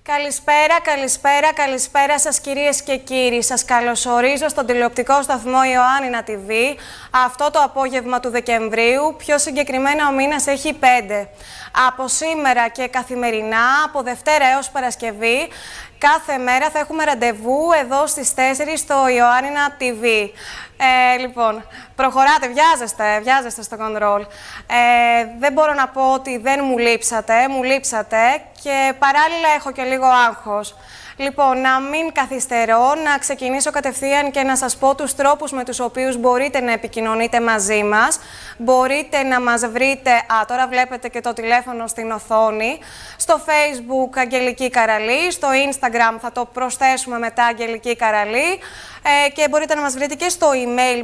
Καλησπέρα σας κυρίες και κύριοι. Σας καλωσορίζω στον τηλεοπτικό σταθμό Ιωάννινα TV αυτό το απόγευμα του Δεκεμβρίου. Πιο συγκεκριμένα ο μήνας έχει 5. Από σήμερα και καθημερινά, από Δευτέρα έως Παρασκευή, κάθε μέρα θα έχουμε ραντεβού εδώ στις 4 στο Ιωάννινα TV. Λοιπόν, προχωράτε, βιάζεστε στο control. Δεν μπορώ να πω ότι δεν μου λείψατε και παράλληλα έχω και λίγο άγχος. Λοιπόν, να μην καθυστερώ, να ξεκινήσω κατευθείαν και να σας πω τους τρόπους με τους οποίους μπορείτε να επικοινωνείτε μαζί μας. Μπορείτε να μας βρείτε, τώρα βλέπετε και το τηλέφωνο στην οθόνη, στο Facebook Αγγελική Καραλή, στο Instagram θα το προσθέσουμε μετά Αγγελική Καραλή και μπορείτε να μας βρείτε και στο email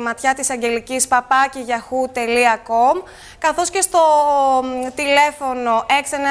ματιάτισαγγελικής@yahoo.com καθώς και στο τηλέφωνο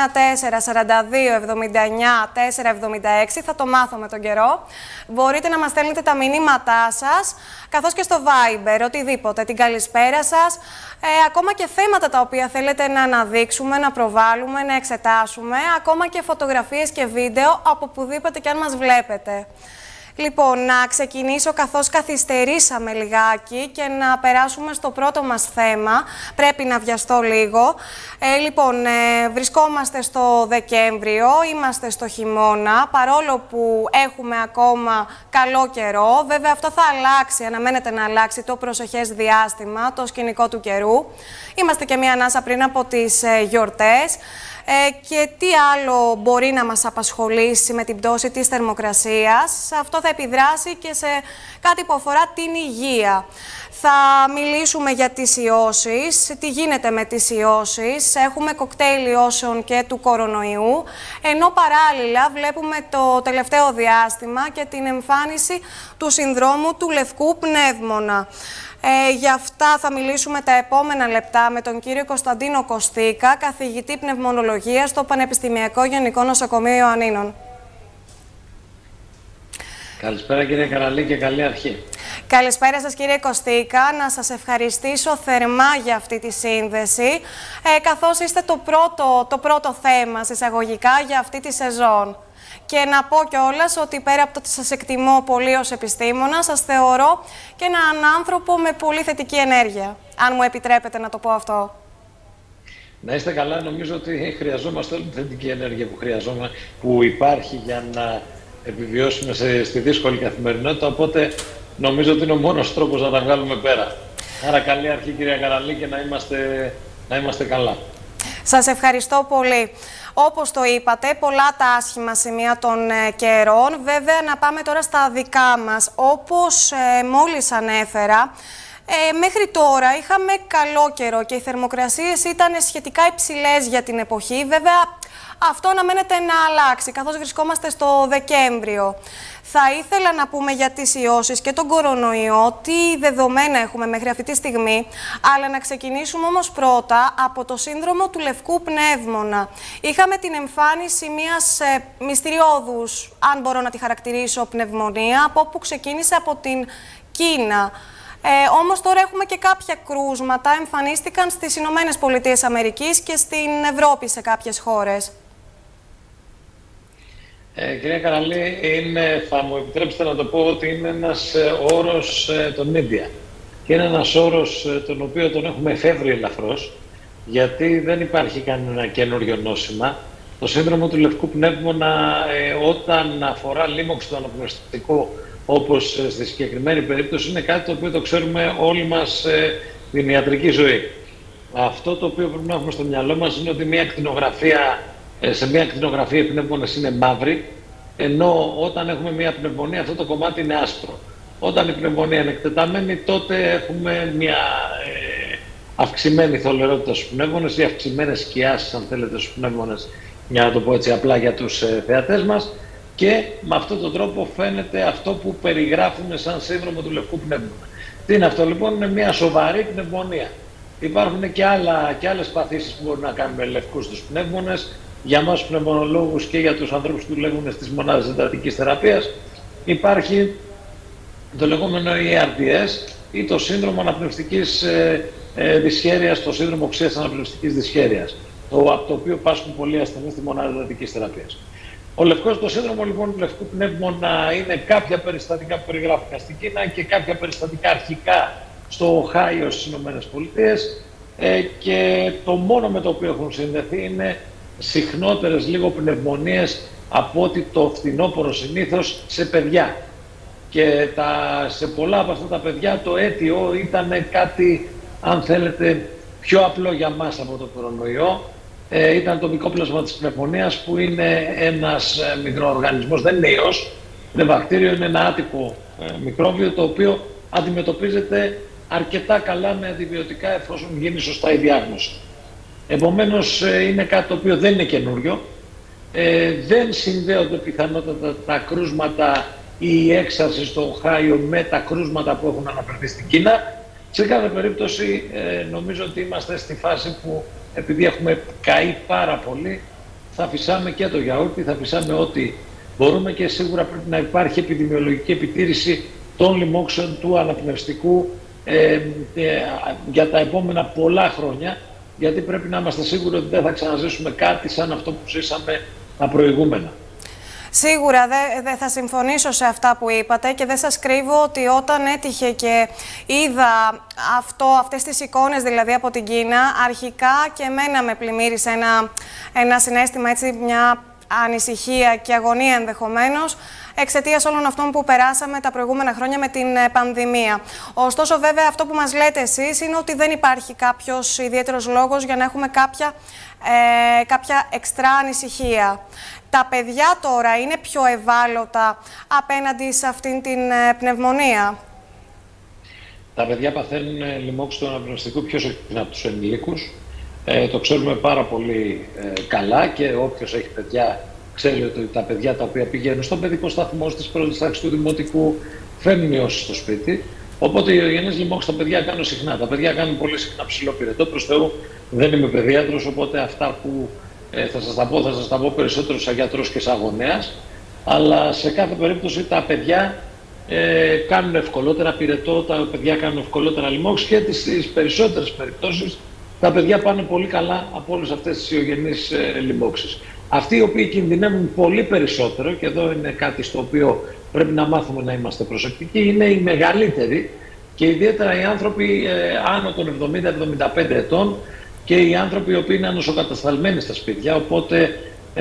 694-42-79-476, θα το μάθω με τον καιρό. Μπορείτε να μας στέλνετε τα μηνύματά σας, καθώς και στο Viber, οτιδήποτε, την καλησπέρα σας, ακόμα και θέματα τα οποία θέλετε να αναδείξουμε, να προβάλλουμε, να εξετάσουμε, ακόμα και φωτογραφίες και βίντεο, από οπουδήποτε και αν μας βλέπετε. Λοιπόν, να ξεκινήσω καθώς καθυστερήσαμε λιγάκι και να περάσουμε στο πρώτο μας θέμα. Πρέπει να βιαστώ λίγο. Βρισκόμαστε στο Δεκέμβριο, είμαστε στο χειμώνα, παρόλο που έχουμε ακόμα καλό καιρό. Βέβαια αυτό θα αλλάξει, αναμένεται να αλλάξει το προσεχές διάστημα, το σκηνικό του καιρού. Είμαστε και μία ανάσα πριν από τις γιορτές. Και τι άλλο μπορεί να μας απασχολήσει με την πτώση της θερμοκρασίας. Αυτό θα επιδράσει και σε κάτι που αφορά την υγεία. Θα μιλήσουμε για τις ιώσεις, τι γίνεται με τις ιώσεις. Έχουμε κοκτέιλ ιώσεων και του κορονοϊού, ενώ παράλληλα βλέπουμε το τελευταίο διάστημα και την εμφάνιση του συνδρόμου του λευκού πνεύμονα. Για αυτά θα μιλήσουμε τα επόμενα λεπτά με τον κύριο Κωνσταντίνο Κωστίκα, καθηγητή πνευμονολογίας στο Πανεπιστημιακό Γενικό Νοσοκομείο Ιωαννίνων. Καλησπέρα κύριε Καραλή και καλή αρχή. Καλησπέρα σας κύριε Κωστίκα, να σας ευχαριστήσω θερμά για αυτή τη σύνδεση, καθώς είστε το πρώτο θέμα εισαγωγικά για αυτή τη σεζόν. Και να πω κιόλας ότι πέρα από το ότι σας εκτιμώ πολύ ως επιστήμονα, σας θεωρώ και έναν άνθρωπο με πολύ θετική ενέργεια, αν μου επιτρέπετε να το πω αυτό. Να είστε καλά, νομίζω ότι χρειαζόμαστε όλη τη θετική ενέργεια που υπάρχει για να επιβιώσουμε στη δύσκολη καθημερινότητα, οπότε νομίζω ότι είναι ο μόνος τρόπος να τα βγάλουμε πέρα. Άρα καλή αρχή κυρία Καραλή και να είμαστε καλά. Σας ευχαριστώ πολύ. Όπως το είπατε, πολλά τα άσχημα σημεία των καιρών. Βέβαια, να πάμε τώρα στα δικά μας. Όπως μόλις ανέφερα, μέχρι τώρα είχαμε καλό καιρό και οι θερμοκρασίες ήταν σχετικά υψηλές για την εποχή. Βέβαια, αυτό αναμένεται να αλλάξει, καθώς βρισκόμαστε στο Δεκέμβριο. Θα ήθελα να πούμε για τις ιώσεις και τον κορονοϊό, τι δεδομένα έχουμε μέχρι αυτή τη στιγμή, αλλά να ξεκινήσουμε όμως πρώτα από το σύνδρομο του λευκού πνεύμονα. Είχαμε την εμφάνιση μιας μυστηριώδους, αν μπορώ να τη χαρακτηρίσω, πνευμονία, από όπου ξεκίνησε από την Κίνα. Όμως τώρα έχουμε και κάποια κρούσματα, εμφανίστηκαν στις Ηνωμένες Πολιτείες Αμερικής και στην Ευρώπη σε κάποιες χώρες. Κυρία Καραλή, θα μου επιτρέψετε να το πω ότι είναι ένας όρος των media και είναι ένας όρος τον οποίο τον έχουμε εφεύρει ελαφρώς, γιατί δεν υπάρχει κανένα καινούριο νόσημα. Το σύνδρομο του λευκού πνεύμονα, όταν αφορά λίμωξη το αναπνευστικό, όπως στη συγκεκριμένη περίπτωση, είναι κάτι το οποίο το ξέρουμε όλοι μας την ιατρική ζωή. Αυτό το οποίο πρέπει να έχουμε στο μυαλό μας είναι ότι σε μια ακτινογραφία οι πνεύμονες είναι μαύροι, ενώ όταν έχουμε μια πνευμονία αυτό το κομμάτι είναι άσπρο. Όταν η πνευμονία είναι εκτεταμένη, τότε έχουμε μια αυξημένη θολερότητα στους πνεύμονες ή αυξημένες σκιάσεις, αν θέλετε, στους πνεύμονες, για να το πω έτσι απλά για τους θεατές μας, και με αυτόν τον τρόπο φαίνεται αυτό που περιγράφουμε σαν σύνδρομο του λευκού πνεύμονα. Τι είναι αυτό λοιπόν? Είναι μια σοβαρή πνευμονία. Υπάρχουν και άλλες παθήσεις που μπορούν να κάνουν με λευκούς τους πνεύμονες. Για εμάς τους πνευμονολόγους και για τους ανθρώπους που δουλεύουν στις μονάδες εντατικής θεραπείας υπάρχει το λεγόμενο ERDS ή το σύνδρομο αναπνευστικής δυσχέρειας, το σύνδρομο οξείας αναπνευστικής δυσχέρειας, από το οποίο πάσχουν πολλοί ασθενείς στη μονάδα εντατικής θεραπείας. Το σύνδρομο λοιπόν του λευκού πνεύμονα είναι κάποια περιστατικά που περιγράφηκαν στην Κίνα και κάποια περιστατικά αρχικά στο Οχάιο στις ΗΠΑ, και το μόνο με το οποίο έχουν συνδεθεί είναι συχνότερες λίγο πνευμονίες από ότι το φθινόπωρο συνήθως σε παιδιά. Και σε πολλά από αυτά τα παιδιά το αίτιο ήταν κάτι, αν θέλετε, πιο απλό για μας από το κορονοϊό. Ήταν το μυκόπλασμα της πνευμονίας, που είναι ένας μικροοργανισμός, δεν είναι ιός, είναι βακτήριο, είναι ένα άτυπο μικρόβιο, το οποίο αντιμετωπίζεται αρκετά καλά με αντιβιωτικά εφόσον γίνει σωστά η διάγνωση. Επομένως είναι κάτι το οποίο δεν είναι καινούριο, δεν συνδέονται πιθανότατα τα κρούσματα ή η έξαρση στο Οχάιο με τα κρούσματα που έχουν αναφερθεί στην Κίνα. Σε κάθε περίπτωση νομίζω ότι είμαστε στη φάση που, επειδή έχουμε καεί πάρα πολύ, θα φυσάμε και το γιαούρτι, θα φυσάμε ό,τι μπορούμε, και σίγουρα πρέπει να υπάρχει επιδημιολογική επιτήρηση των λοιμόξεων του αναπνευστικού για τα επόμενα πολλά χρόνια, γιατί πρέπει να είμαστε σίγουροι ότι δεν θα ξαναζήσουμε κάτι σαν αυτό που ζήσαμε τα προηγούμενα. Σίγουρα δεν θα συμφωνήσω σε αυτά που είπατε, και δεν σας κρύβω ότι όταν έτυχε και είδα αυτές τις εικόνες δηλαδή από την Κίνα, αρχικά και εμένα με πλημμύρισε ένα συναίσθημα, έτσι, μια ανησυχία και αγωνία ενδεχομένως, εξαιτίας όλων αυτών που περάσαμε τα προηγούμενα χρόνια με την πανδημία. Ωστόσο, βέβαια, αυτό που μας λέτε εσείς είναι ότι δεν υπάρχει κάποιος ιδιαίτερος λόγος για να έχουμε κάποια εξτρά ανησυχία. Τα παιδιά τώρα είναι πιο ευάλωτα απέναντι σε αυτήν την πνευμονία? Τα παιδιά παθαίνουν λοιμώξη του αναπνευστικού πιο συχνά από τους ενηλίκους. Το ξέρουμε πάρα πολύ καλά, και όποιος έχει παιδιά ξέρει ότι τα παιδιά τα οποία πηγαίνουν στον παιδικό σταθμό, στις πρώτες τάξεις του δημοτικού, φέρνουν ιώσεις στο σπίτι. Οπότε οι ιογενείς λοιμώξεις τα παιδιά κάνουν συχνά. Τα παιδιά κάνουν πολύ συχνά ψηλό πυρετό. Προς Θεού δεν είμαι παιδίατρος, οπότε αυτά που θα σας τα πω περισσότερο σαν γιατρός και σαν γονέας. Αλλά σε κάθε περίπτωση τα παιδιά κάνουν ευκολότερα πυρετό, τα παιδιά κάνουν ευκολότερα λοιμώξεις, και στις περισσότερες περιπτώσεις τα παιδιά πάνε πολύ καλά από όλες αυτές τις ιογενείς λοιμώξεις. Αυτοί οι οποίοι κινδυνεύουν πολύ περισσότερο, και εδώ είναι κάτι στο οποίο πρέπει να μάθουμε να είμαστε προσεκτικοί, είναι οι μεγαλύτεροι, και ιδιαίτερα οι άνθρωποι άνω των 70-75 ετών, και οι άνθρωποι οι οποίοι είναι νοσοκατασταλμένοι στα σπίτια. Οπότε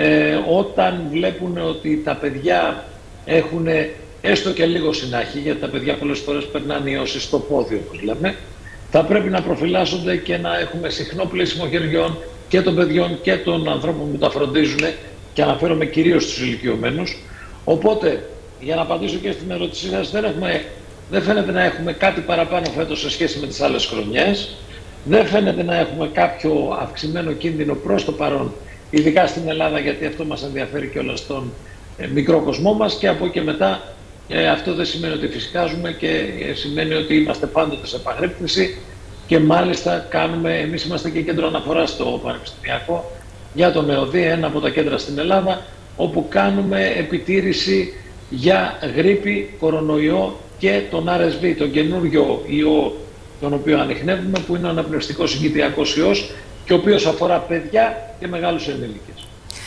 όταν βλέπουν ότι τα παιδιά έχουν έστω και λίγο συνάχη, γιατί τα παιδιά πολλές φορές περνάνε ιώσεις στο πόδι, όπως λέμε, θα πρέπει να προφυλάσσονται και να έχουμε συχνό πλήσιμο χεριών και των παιδιών και των ανθρώπων που τα φροντίζουν, και αναφέρομαι κυρίως στους ηλικιωμένους. Οπότε, για να απαντήσω και στην ερώτησή σας, δεν φαίνεται να έχουμε κάτι παραπάνω φέτος σε σχέση με τις άλλες χρονιές. Δεν φαίνεται να έχουμε κάποιο αυξημένο κίνδυνο προς το παρόν, ειδικά στην Ελλάδα, γιατί αυτό μας ενδιαφέρει και όλα στον μικρό κοσμό μας, και από εκεί και μετά αυτό δεν σημαίνει ότι φυσικάζουμε, και σημαίνει ότι είμαστε πάντοτε σε επαγρύπνηση, και μάλιστα εμείς είμαστε και κέντρο αναφοράς στο Πανεπιστημιακό για το ΝΕΟΔΙ, ένα από τα κέντρα στην Ελλάδα, όπου κάνουμε επιτήρηση για γρίπη, κορονοϊό και τον RSV, τον καινούριο ιό τον οποίο ανιχνεύουμε, που είναι ο αναπνευστικός συγκητιακός ιός, και ο οποίος αφορά παιδιά και μεγάλους ενήλικες.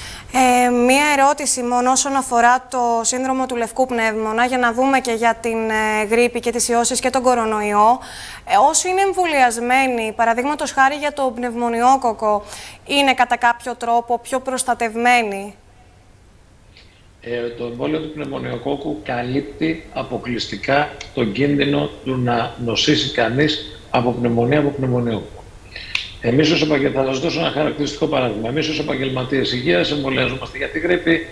Μία ερώτηση μόνο όσον αφορά το σύνδρομο του λευκού πνεύμονα, για να δούμε και για την γρίπη και τις ιώσεις και τον κορονοϊό. Όσοι είναι εμβολιασμένοι, παραδείγματος χάρη για το πνευμονιόκοκο, είναι κατά κάποιο τρόπο πιο προστατευμένοι? Το εμβόλιο του πνευμονιοκόκκου καλύπτει αποκλειστικά τον κίνδυνο του να νοσήσει κανείς από πνευμονία, από πνευμονιόκοκκο. Εμείς ως θα σας δώσω ένα χαρακτηριστικό παράδειγμα. Εμείς ως επαγγελματίες υγείας εμβολιαζόμαστε για τη γρίπη,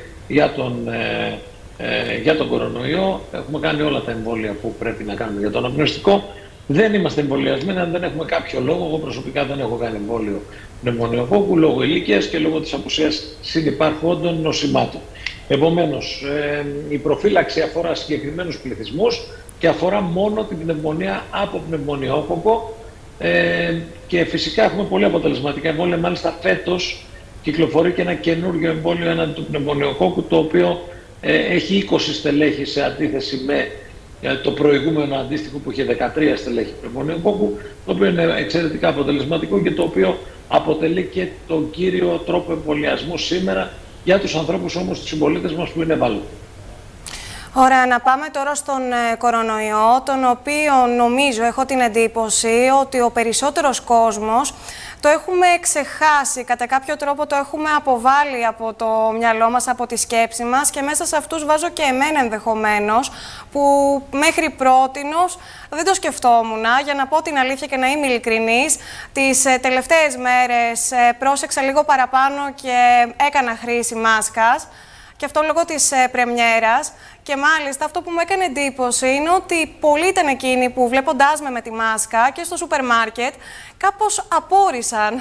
για τον κορονοϊό. Έχουμε κάνει όλα τα εμβόλια που πρέπει να κάνουμε για τον αναπνευστικό. Δεν είμαστε εμβολιασμένοι αν δεν έχουμε κάποιο λόγο. Εγώ προσωπικά δεν έχω κάνει εμβόλιο πνευμονιοκόκκου λόγω ηλικίας και λόγω της απουσίας συνυπάρχοντων νοσημάτων. Επομένως, η προφύλαξη αφορά συγκεκριμένους πληθυσμούς και αφορά μόνο την πνευμονία από πνευμονιόκοκκο, και φυσικά έχουμε πολύ αποτελεσματικά εμβόλια. Μάλιστα φέτος κυκλοφορεί και ένα καινούργιο εμβόλιο έναντι του πνευμονιοκόκκου, το οποίο έχει 20 στελέχη σε αντίθεση με το προηγούμενο αντίστοιχο που είχε 13 στελέχη πνευμονιοκόκκου, το οποίο είναι εξαιρετικά αποτελεσματικό και το οποίο αποτελεί και τον κύριο τρόπο εμβολιασμού σήμερα για τους ανθρώπους όμως, τους συμπολίτες μας που είναι ευάλωτοι. Ωραία, να πάμε τώρα στον κορονοϊό, τον οποίο νομίζω, έχω την εντύπωση ότι ο περισσότερος κόσμος το έχουμε ξεχάσει, κατά κάποιο τρόπο το έχουμε αποβάλει από το μυαλό μας, από τη σκέψη μας, και μέσα σε αυτούς βάζω και εμένα ενδεχομένως, που μέχρι πρότινος δεν το σκεφτόμουν. Για να πω την αλήθεια και να είμαι ειλικρινής, τις τελευταίες μέρες πρόσεξα λίγο παραπάνω και έκανα χρήση μάσκας. Και αυτό λόγω της πρεμιέρας. Και μάλιστα αυτό που μου έκανε εντύπωση είναι ότι πολλοί ήταν εκείνοι που, βλέποντάς με τη μάσκα και στο σούπερ μάρκετ, κάπως απόρρισαν.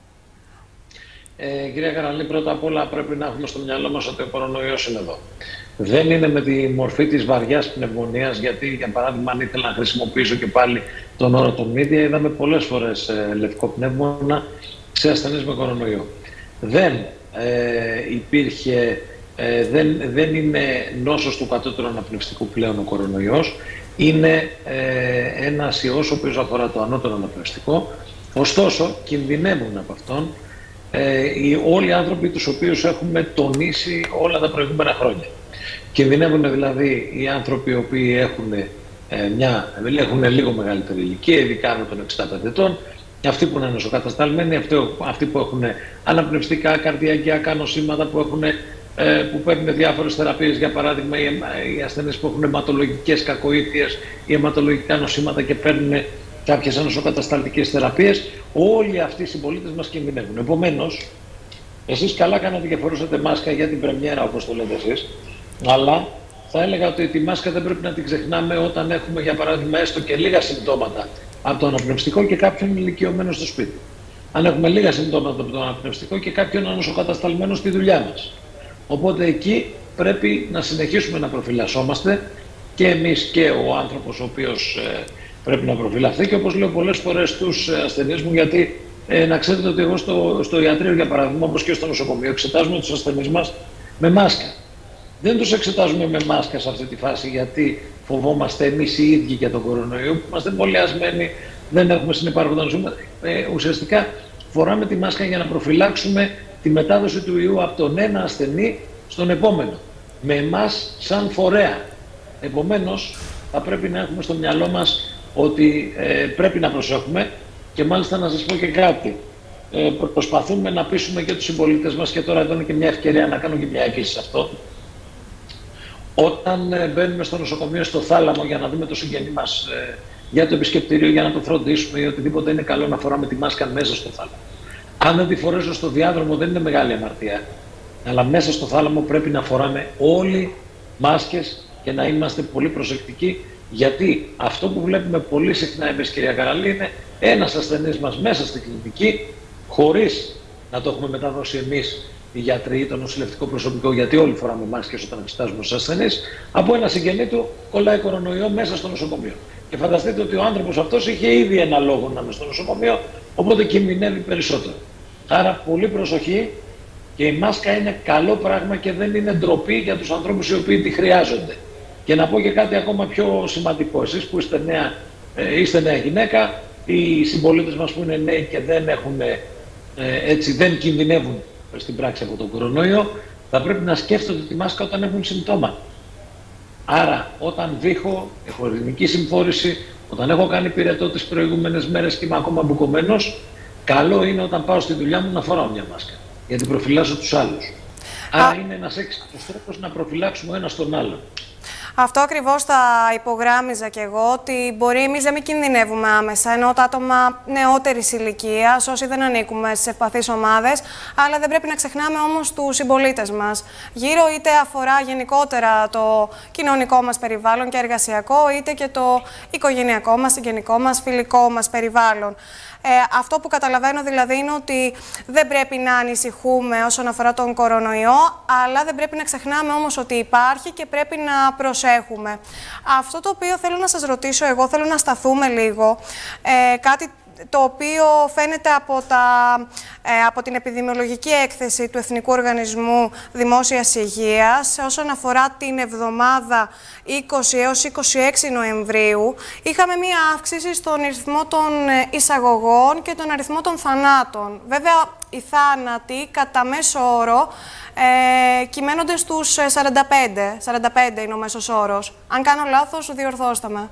Κυρία Καραλή, πρώτα απ' όλα πρέπει να έχουμε στο μυαλό μας ότι ο κορονοϊός είναι εδώ. Δεν είναι με τη μορφή της βαριάς πνευμονίας, γιατί, για παράδειγμα, αν ήθελα να χρησιμοποιήσω και πάλι τον όρο των media, είδαμε πολλές φορές λευκό πνεύμονα σε ασθενείς με κορονοϊό. Δεν υπήρχε... δεν είναι νόσος του κατώτερου αναπνευστικού πλέον ο κορονοϊός. Είναι ένας ιός ο οποίος αφορά το ανώτερο αναπνευστικό. Ωστόσο, κινδυνεύουν από αυτόν όλοι οι άνθρωποι τους οποίους έχουμε τονίσει όλα τα προηγούμενα χρόνια. Κινδυνεύουν δηλαδή οι άνθρωποι οι οποίοι έχουν λίγο μεγαλύτερη ηλικία, ειδικά άνω των 65 ετών, αυτοί που είναι νοσοκατασταλμένοι, αυτοί που έχουν αναπνευστικά, καρδιακά νοσήματα, που παίρνουν διάφορες θεραπείες, για παράδειγμα οι ασθενείς που έχουν αιματολογικές κακοήθειες ή αιματολογικά νοσήματα και παίρνουν κάποιες νοσοκατασταλτικές θεραπείες. Όλοι αυτοί οι συμπολίτες μας κινδυνεύουν. Επομένως, εσείς καλά κάνατε και φορούσατε μάσκα για την πρεμιέρα, όπως το λέτε εσείς, αλλά θα έλεγα ότι τη μάσκα δεν πρέπει να την ξεχνάμε όταν έχουμε, για παράδειγμα, έστω και λίγα συμπτώματα από το αναπνευστικό και κάποιον ηλικιωμένο στο σπίτι. Αν έχουμε λίγα συμπτώματα από το αναπνευστικό και κάποιον νοσοκατασταλμένο στη δουλειά μας. Οπότε εκεί πρέπει να συνεχίσουμε να προφυλασσόμαστε, και εμείς και ο άνθρωπος ο οποίος πρέπει να προφυλαχθεί, και όπως λέω πολλές φορές στους ασθενείς μου, γιατί να ξέρετε ότι εγώ στο ιατρείο, για παράδειγμα, όπως και στο νοσοκομείο, εξετάζουμε τους ασθενείς μας με μάσκα. Δεν τους εξετάζουμε με μάσκα σε αυτή τη φάση γιατί φοβόμαστε εμείς οι ίδιοι για τον κορονοϊό, που είμαστε εμβολιασμένοι, δεν έχουμε συνυπάρχοντα νοσήματα. Ουσιαστικά φοράμε τη μάσκα για να προφυλάξουμε τη μετάδοση του ιού από τον ένα ασθενή στον επόμενο, με εμάς σαν φορέα. Επομένως, θα πρέπει να έχουμε στο μυαλό μας ότι πρέπει να προσέχουμε, και μάλιστα να σας πω και κάτι. Προσπαθούμε να πείσουμε και τους συμπολίτες μας, και τώρα εδώ είναι και μια ευκαιρία να κάνω και μια έκκληση σε αυτό. Όταν μπαίνουμε στο νοσοκομείο, στο θάλαμο, για να δούμε το συγγενή μας για το επισκεπτήριο, για να το φροντίσουμε ή οτιδήποτε, είναι καλό να φοράμε τη μάσκα μέσα στο θάλαμο. Αν δεν τη φορέσω στο διάδρομο, δεν είναι μεγάλη αμαρτία. Αλλά μέσα στο θάλαμο πρέπει να φοράμε όλοι μάσκες και να είμαστε πολύ προσεκτικοί, γιατί αυτό που βλέπουμε πολύ συχνά εμείς, κυρία Καραλή, είναι ένας ασθενής μας μέσα στην κλινική, χωρίς να το έχουμε μεταδώσει εμείς οι γιατροί ή το νοσηλευτικό προσωπικό, γιατί όλοι φοράμε μάσκες όταν εξετάζουμε τους ασθενείς, από ένα συγγενή του κολλάει κορονοϊό μέσα στο νοσοκομείο. Και φανταστείτε ότι ο άνθρωπος αυτός είχε ήδη ένα λόγο να είναι στο νοσοκομείο, οπότε κινδυνεύει περισσότερο. Άρα πολύ προσοχή, και η μάσκα είναι καλό πράγμα και δεν είναι ντροπή για τους ανθρώπους οι οποίοι τη χρειάζονται. Και να πω και κάτι ακόμα πιο σημαντικό. Εσείς που είστε νέα γυναίκα, οι συμπολίτες μας που είναι νέοι και δεν κινδυνεύουν στην πράξη από τον κορονοϊό, θα πρέπει να σκέφτονται τη μάσκα όταν έχουν συμπτώματα. Άρα, όταν βήχω, έχω ειρηνική συμφόρηση, όταν έχω κάνει πυρετό τις προηγούμενες μέρες και είμαι ακόμα μπουκωμένος, καλό είναι όταν πάω στη δουλειά μου να φοράω μια μάσκα, γιατί προφυλάσσω τους άλλους. Άρα είναι ένας έξυπνος τρόπος να προφυλάξουμε ο ένας τον άλλον. Αυτό ακριβώς θα υπογράμμιζα κι εγώ, ότι μπορεί εμείς να μην κινδυνεύουμε άμεσα, ενώ τα άτομα νεότερης ηλικίας, όσοι δεν ανήκουμε στις ευπαθείς ομάδες, αλλά δεν πρέπει να ξεχνάμε όμως τους συμπολίτες μας. Γύρω είτε αφορά γενικότερα το κοινωνικό μας περιβάλλον και εργασιακό, είτε και το οικογενειακό μας, συγγενικό μας, φιλικό μας περιβάλλον. Αυτό που καταλαβαίνω δηλαδή είναι ότι δεν πρέπει να ανησυχούμε όσον αφορά τον κορονοϊό, αλλά δεν πρέπει να ξεχνάμε όμως ότι υπάρχει και πρέπει να προσέχουμε. Αυτό το οποίο θέλω να σας ρωτήσω εγώ, θέλω να σταθούμε λίγο, κάτι το οποίο φαίνεται από την επιδημιολογική έκθεση του Εθνικού Οργανισμού Δημόσιας Υγείας όσον αφορά την εβδομάδα 20 έως 26 Νοεμβρίου. Είχαμε μία αύξηση στον αριθμό των εισαγωγών και τον αριθμό των θανάτων. Βέβαια, οι θάνατοι κατά μέσο όρο κυμαίνονται στους 45. 45 είναι ο μέσος όρος. Αν κάνω λάθος, διορθώστε με.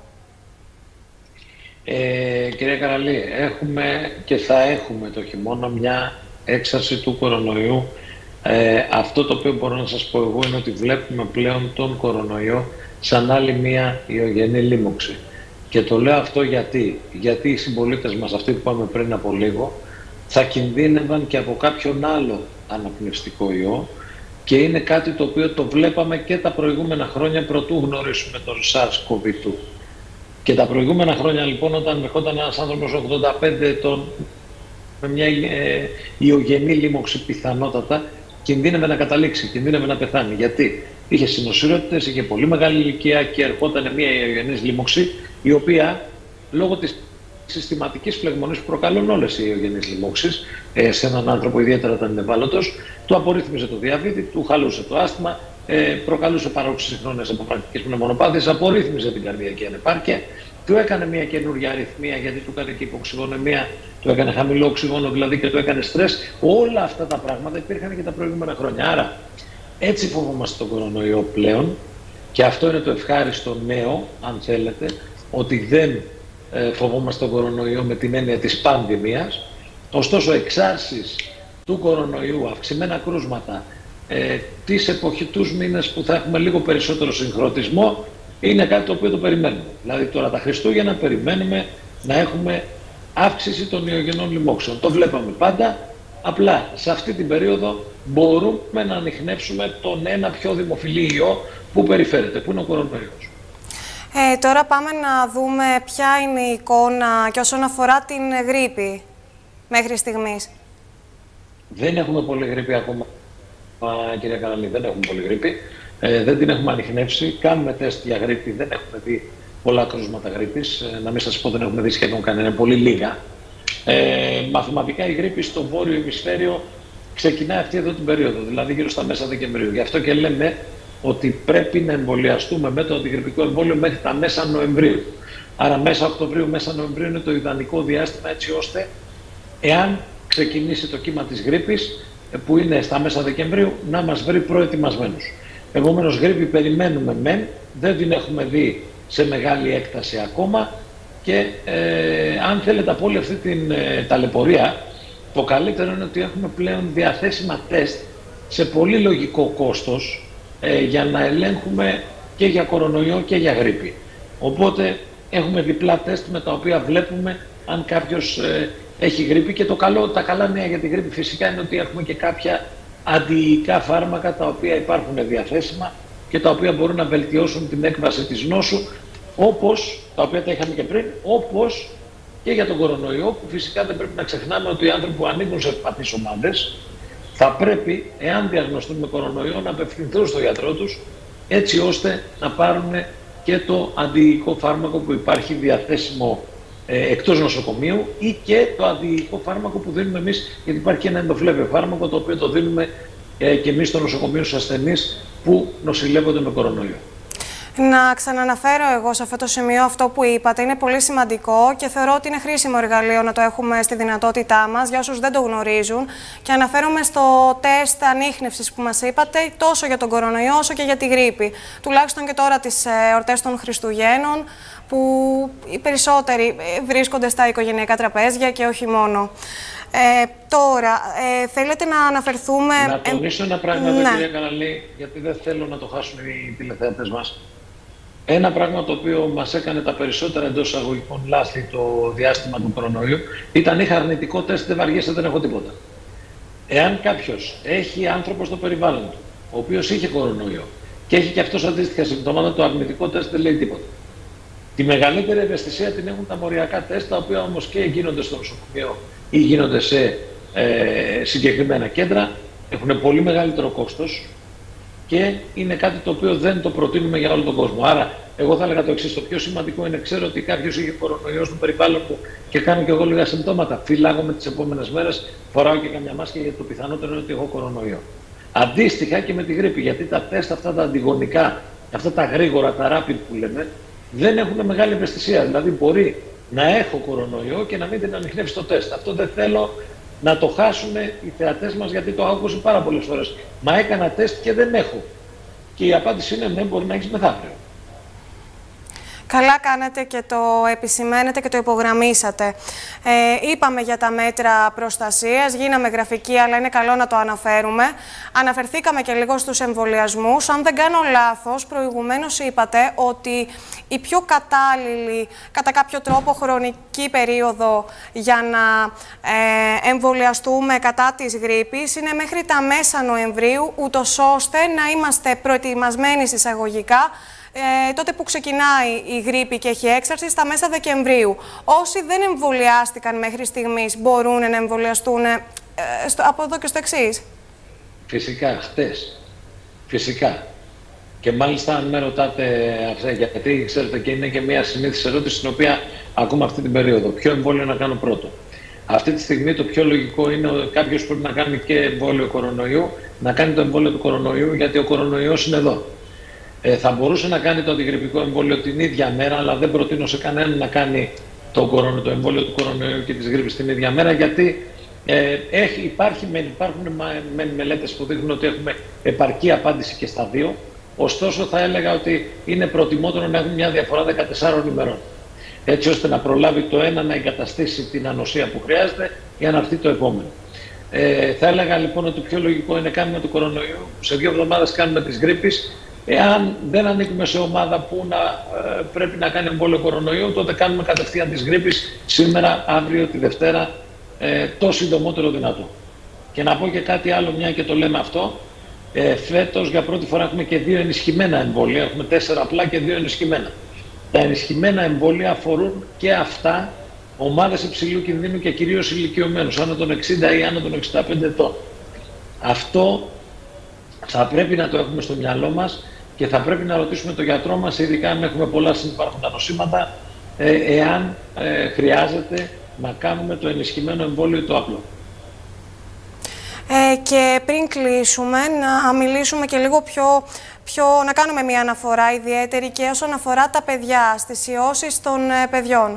Κυρία Καραλή, έχουμε και θα έχουμε το χειμώνα μια έξαρση του κορονοϊού. Αυτό το οποίο μπορώ να σας πω εγώ είναι ότι βλέπουμε πλέον τον κορονοϊό σαν άλλη μια ιογενή λίμωξη. Και το λέω αυτό γιατί οι συμπολίτες μας, αυτοί που είπαμε πριν από λίγο, θα κινδύνευαν και από κάποιον άλλο αναπνευστικό ιό, και είναι κάτι το οποίο το βλέπαμε και τα προηγούμενα χρόνια προτού γνωρίσουμε τον SARS-CoV-2. Και τα προηγούμενα χρόνια λοιπόν, όταν ερχόταν ένας άνθρωπος 85 ετών με μια ιογενή λίμωξη πιθανότατα, κινδύνευε να καταλήξει, κινδύνευε να πεθάνει. Γιατί είχε συνοσυρότητες, είχε πολύ μεγάλη ηλικία και ερχόταν μια ιογενής λίμωξη, η οποία λόγω της συστηματικής φλεγμονής που προκαλούν όλες οι ιογενείς λοιμώξεις σε έναν άνθρωπο, ιδιαίτερα όταν είναι ευάλωτος, του απορρίθμιζε το διαβήτη, του χαλούσε το άσθμα, προκαλούσε παρόξυσυχρόνες αποφρακτικές πνευμονοπάθειες, απορρίθμιζε την καρδιακή ανεπάρκεια, του έκανε μια καινούργια αριθμία γιατί του έκανε και υποξυγονεμία, του έκανε χαμηλό οξυγόνο δηλαδή και του έκανε στρες. Όλα αυτά τα πράγματα υπήρχαν και τα προηγούμενα χρόνια. Άρα έτσι φοβόμαστε τον κορονοϊό πλέον, και αυτό είναι το ευχάριστο νέο, αν θέλετε, ότι δεν φοβόμαστε τον κορονοϊό με την έννοια της πανδημίας. Ωστόσο, εξάρσεις του κορονοϊού, αυξημένα κρούσματα, τους μήνες που θα έχουμε λίγο περισσότερο συγχρονισμό, είναι κάτι το οποίο το περιμένουμε. Δηλαδή τώρα τα Χριστούγεννα περιμένουμε να έχουμε αύξηση των ιογενών λοιμώξεων. Το βλέπαμε πάντα, απλά σε αυτή την περίοδο μπορούμε να ανιχνεύσουμε τον ένα πιο δημοφιλή ιό που περιφέρεται, που είναι ο κορονοϊός. Τώρα πάμε να δούμε ποια είναι η εικόνα και όσον αφορά την γρίπη μέχρι στιγμής. Δεν έχουμε πολύ γρίπη ακόμα, κυρία Καραλή, δεν έχουμε πολύ γρίπη. Δεν την έχουμε ανιχνεύσει. Κάνουμε τεστ για γρίπη, δεν έχουμε δει πολλά κρούσματα γρίπης. Να μην σας πω, δεν έχουμε δει σχεδόν κανένα, πολύ λίγα. Μαθηματικά η γρίπη στο βόρειο ημισφαίριο ξεκινάει αυτή εδώ την περίοδο, δηλαδή γύρω στα μέσα Δεκεμβρίου. Γι' αυτό και λέμε ότι πρέπει να εμβολιαστούμε με το αντιγρυπικό εμβόλιο μέχρι τα μέσα Νοεμβρίου. Άρα μέσα Οκτωβρίου, μέσα Νοεμβρίου είναι το ιδανικό διάστημα, έτσι ώστε εάν ξεκινήσει το κύμα της γρίπης, που είναι στα μέσα Δεκεμβρίου, να μας βρει προετοιμασμένους. Επομένως, γρίπη περιμένουμε μεν, δεν την έχουμε δει σε μεγάλη έκταση ακόμα, και αν θέλετε από όλη αυτή την ταλαιπωρία, το καλύτερο είναι ότι έχουμε πλέον διαθέσιμα τεστ σε πολύ λογικό κόστος, για να ελέγχουμε και για κορονοϊό και για γρίπη. Οπότε έχουμε διπλά τεστ με τα οποία βλέπουμε αν κάποιος έχει γρίπη, και τα καλά νέα για τη γρίπη φυσικά είναι ότι έχουμε και κάποια αντιϊκά φάρμακα τα οποία υπάρχουν διαθέσιμα και τα οποία μπορούν να βελτιώσουν την έκβαση της νόσου, όπως τα οποία τα είχαμε και πριν, όπως και για τον κορονοϊό, που φυσικά δεν πρέπει να ξεχνάμε ότι οι άνθρωποι που ανήκουν σε ευπαθείς ομάδες θα πρέπει, εάν διαγνωστούν με κορονοϊό, να απευθυνθούν στο γιατρό τους, έτσι ώστε να πάρουν και το αντιϊκό φάρμακο που υπάρχει διαθέσιμο εκτός νοσοκομείου, ή και το αντιϊκό φάρμακο που δίνουμε εμείς, γιατί υπάρχει και ένα ενδοφλέβαιο φάρμακο το οποίο το δίνουμε και εμείς στο νοσοκομείο στους ασθενείς που νοσηλεύονται με κορονοϊό. Να ξαναναφέρω εγώ σε αυτό το σημείο αυτό που είπατε. Είναι πολύ σημαντικό και θεωρώ ότι είναι χρήσιμο εργαλείο να το έχουμε στη δυνατότητά μας για όσους δεν το γνωρίζουν. Και αναφέρομαι στο τεστ ανίχνευσης που μας είπατε, τόσο για τον κορονοϊό όσο και για τη γρίπη. Τουλάχιστον και τώρα τις εορτές των Χριστουγέννων, που οι περισσότεροι βρίσκονται στα οικογενειακά τραπέζια και όχι μόνο. Τώρα, θέλετε να αναφερθούμε... Να τονίσω ένα πράγμα, κυρία Καραλή, γιατί δεν θέλω να το χάσουν οι τηλεθεατές μας. Ένα πράγμα το οποίο μας έκανε τα περισσότερα εντός εισαγωγικών λάθη το διάστημα του κορονοϊού ήταν: είχα αρνητικό τεστ, δεν βαριέσαι, δεν έχω τίποτα. Εάν κάποιος έχει άνθρωπο στο περιβάλλον του, ο οποίος είχε κορονοϊό και έχει και αυτός αντίστοιχα συμπτώματα, το αρνητικό τεστ δεν λέει τίποτα. Τη μεγαλύτερη ευαισθησία την έχουν τα μοριακά τεστ, τα οποία όμως και γίνονται στο νοσοκομείο ή γίνονται σε συγκεκριμένα κέντρα, έχουν πολύ μεγαλύτερο κόστος και είναι κάτι το οποίο δεν το προτείνουμε για όλο τον κόσμο. Άρα, εγώ θα έλεγα το εξής: το πιο σημαντικό είναι, ξέρω ότι κάποιος είχε κορονοϊό στο περιβάλλον μου και κάνω και εγώ λίγα συμπτώματα. Φυλάγομαι τις επόμενες μέρες, φοράω και καμιά μάσκα, γιατί το πιθανότερο είναι ότι έχω κορονοϊό. Αντίστοιχα και με τη γρίπη, γιατί τα τεστ αυτά τα αντιγονικά, αυτά τα γρήγορα, τα rapid που λέμε, δεν έχουν μεγάλη ευαισθησία. Δηλαδή, μπορεί να έχω κορονοϊό και να μην την ανιχνεύσει το τεστ. Αυτό δεν θέλω να το χάσουν οι θεατές μας, γιατί το έχω ακούσει πάρα πολλές φορές. Μα έκανα τεστ και δεν έχω. Και η απάντηση είναι ναι, μπορεί να έχεις μεθαύριο. Καλά κάνετε και το επισημαίνετε και το υπογραμμίσατε. Είπαμε για τα μέτρα προστασίας, γίναμε γραφικοί, αλλά είναι καλό να το αναφέρουμε. Αναφερθήκαμε και λίγο στους εμβολιασμούς. Αν δεν κάνω λάθος, προηγουμένως είπατε ότι η πιο κατάλληλη, κατά κάποιο τρόπο, χρονική περίοδο για να εμβολιαστούμε κατά της γρίπης είναι μέχρι τα μέσα Νοεμβρίου, ούτως ώστε να είμαστε προετοιμασμένοι εισαγωγικά τότε που ξεκινάει η γρίπη και έχει έξαρση στα μέσα Δεκεμβρίου. Όσοι δεν εμβολιάστηκαν μέχρι στιγμής μπορούν να εμβολιαστούν από εδώ και στο εξής? Φυσικά, χτες. Φυσικά. Και μάλιστα αν με ρωτάτε αυτά, γιατί ξέρετε και είναι και μια συνήθις ερώτηση την οποία ακούμε αυτή την περίοδο. Ποιο εμβόλιο να κάνω πρώτο? Αυτή τη στιγμή το πιο λογικό είναι κάποιος πρέπει να κάνει και εμβόλιο κορονοϊού, να κάνει το εμβόλιο του κορονοϊού, γιατί ο κορονοϊός είναι εδώ. Θα μπορούσε να κάνει το αντιγρυπικό εμβόλιο την ίδια μέρα, αλλά δεν προτείνω σε κανέναν να κάνει το εμβόλιο του κορονοϊού και της γρίπης την ίδια μέρα, γιατί υπάρχουν μελέτες που δείχνουν ότι έχουμε επαρκή απάντηση και στα δύο. Ωστόσο, θα έλεγα ότι είναι προτιμότερο να έχουμε μια διαφορά 14 ημερών, έτσι ώστε να προλάβει το ένα να εγκαταστήσει την ανοσία που χρειάζεται για να έρθει το επόμενο. Θα έλεγα λοιπόν ότι το πιο λογικό είναι κάνουμε το κορονοϊό, σε 2 εβδομάδες κάνουμε της γρίπης. Εάν δεν ανήκουμε σε ομάδα που πρέπει να κάνει εμβόλιο κορονοϊού, τότε κάνουμε κατευθείαν της γρίπης σήμερα, αύριο, τη Δευτέρα, το συντομότερο δυνατό. Και να πω και κάτι άλλο, μια και το λέμε αυτό. Φέτος για πρώτη φορά έχουμε και 2 ενισχυμένα εμβόλια. Έχουμε 4 απλά και 2 ενισχυμένα. Τα ενισχυμένα εμβόλια αφορούν και αυτά ομάδες υψηλού κινδύνου και κυρίως ηλικιωμένους, άνω των 60 ή άνω των 65 ετών. Αυτό θα πρέπει να το έχουμε στο μυαλό μας και θα πρέπει να ρωτήσουμε τον γιατρό μας, ειδικά αν έχουμε πολλά συνυπάρχοντα νοσήματα, εάν χρειάζεται να κάνουμε το ενισχυμένο εμβόλιο ή το απλό. Και πριν κλείσουμε, να μιλήσουμε και λίγο να κάνουμε μια αναφορά ιδιαίτερη και όσον αφορά τα παιδιά, στις ιώσεις των παιδιών.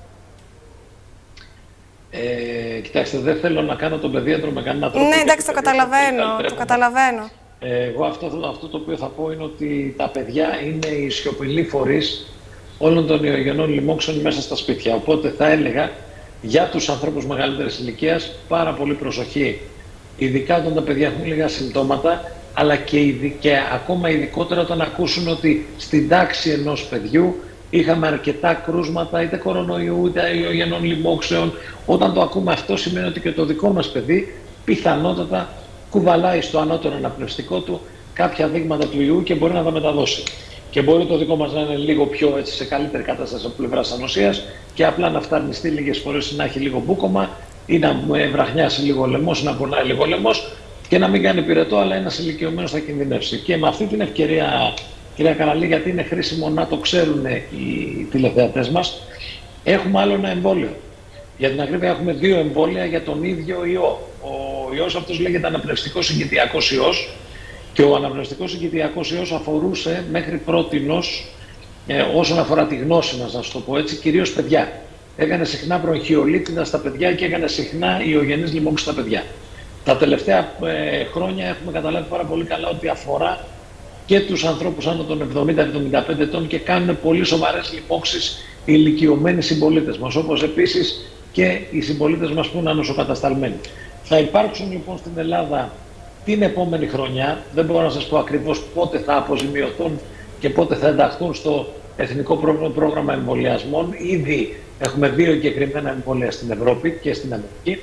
Κοιτάξτε, δεν θέλω να κάνω τον παιδίατρο με κανένα τρόπο. Ναι, εντάξει, το καταλαβαίνω. Εγώ αυτό το οποίο θα πω είναι ότι τα παιδιά είναι οι σιωπηλοί φορείς όλων των ιογενών λοιμόξεων μέσα στα σπίτια. Οπότε θα έλεγα για τους ανθρώπους μεγαλύτερης ηλικίας πάρα πολύ προσοχή. Ειδικά όταν τα παιδιά έχουν λίγα συμπτώματα, αλλά και ακόμα ειδικότερα όταν ακούσουν ότι στην τάξη ενός παιδιού είχαμε αρκετά κρούσματα είτε κορονοϊού είτε ιογενών λοιμόξεων. Όταν το ακούμε αυτό σημαίνει ότι και το δικό μας παιδί πιθανότατα κουβαλάει στο ανώτερο αναπνευστικό του κάποια δείγματα του ιού και μπορεί να τα μεταδώσει. Και μπορεί το δικό μας να είναι λίγο πιο έτσι, σε καλύτερη κατάσταση από πλευράς ανοσίας και απλά να φταρνιστεί λίγες φορές, να έχει λίγο μπούκομα ή να βραχνιάσει λίγο ο λαιμός, να πονάει λίγο ο λαιμός και να μην κάνει πυρετό, αλλά ένας ηλικιωμένος θα κινδυνεύσει. Και με αυτή την ευκαιρία, κυρία Καραλή, γιατί είναι χρήσιμο να το ξέρουν οι τηλεθεατές μας, έχουμε άλλο ένα εμβόλιο. Για την ακρίβεια έχουμε 2 εμβόλια για τον ίδιο ιό. Ο ιός αυτός λέγεται αναπνευστικός συγκητιακός ιός και ο αναπνευστικός συγκητιακός ιός αφορούσε μέχρι πρότινος, όσον αφορά τη γνώση μας, να σου το πω έτσι, κυρίως παιδιά. Έκανε συχνά μπρονχιολίτιδα στα παιδιά και έκανε συχνά ιογενείς λοιμώξεις στα παιδιά. Τα τελευταία χρόνια έχουμε καταλάβει πάρα πολύ καλά ότι αφορά και τους ανθρώπους άνω των 70-75 ετών και κάνουν πολύ σοβαρές λοιμώξεις οι ηλικιωμένοι συμπολίτες μας, όπως επίσης και οι συμπολίτες μας που είναι νοσοκατασταλμένοι. Θα υπάρξουν λοιπόν στην Ελλάδα την επόμενη χρονιά, δεν μπορώ να σας πω ακριβώς πότε θα αποζημιωθούν και πότε θα ενταχθούν στο Εθνικό Πρόγραμμα Εμβολιασμών. Ήδη έχουμε 2 εγκεκριμένα εμβόλια στην Ευρώπη και στην Αμερική.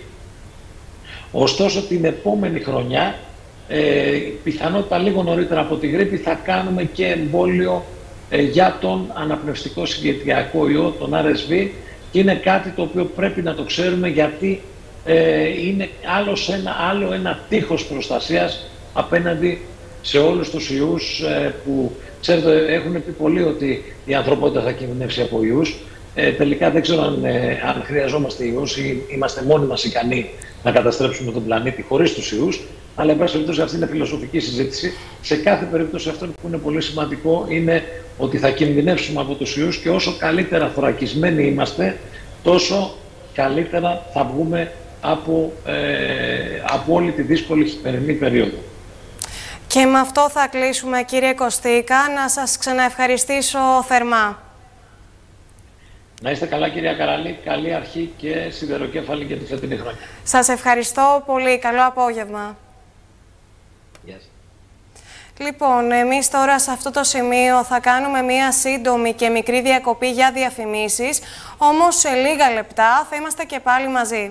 Ωστόσο την επόμενη χρονιά, πιθανότητα λίγο νωρίτερα από τη γρίπη, θα κάνουμε και εμβόλιο για τον αναπνευστικό συγκετιακό ιό, τον RSV, και είναι κάτι το οποίο πρέπει να το ξέρουμε, γιατί είναι άλλο ένα τείχος προστασίας απέναντι σε όλους τους ιούς που, ξέρετε, έχουν πει πολλοί ότι η ανθρωπότητα θα κινδυνεύσει από ιούς. Τελικά δεν ξέρω αν χρειαζόμαστε ιούς ή είμαστε μόνοι μας ικανοί να καταστρέψουμε τον πλανήτη χωρίς τους ιούς. Αλλά, εν πάση περιπτώσει, αυτή είναι φιλοσοφική συζήτηση. Σε κάθε περίπτωση, αυτό που είναι πολύ σημαντικό είναι ότι θα κινδυνεύσουμε από τους ιούς και όσο καλύτερα θωρακισμένοι είμαστε, τόσο καλύτερα θα βγούμε από όλη τη δύσκολη χειμερινή περίοδο. Και με αυτό θα κλείσουμε, κύριε Κωστίκα. Να σας ξαναευχαριστήσω θερμά. Να είστε καλά, κυρία Καραλή. Καλή αρχή και σιδεροκέφαλη για τη φετινή χρονιά. Σας ευχαριστώ πολύ. Καλό απόγευμα. Λοιπόν, εμείς τώρα σε αυτό το σημείο θα κάνουμε μία σύντομη και μικρή διακοπή για διαφημίσεις, όμως σε λίγα λεπτά θα είμαστε και πάλι μαζί.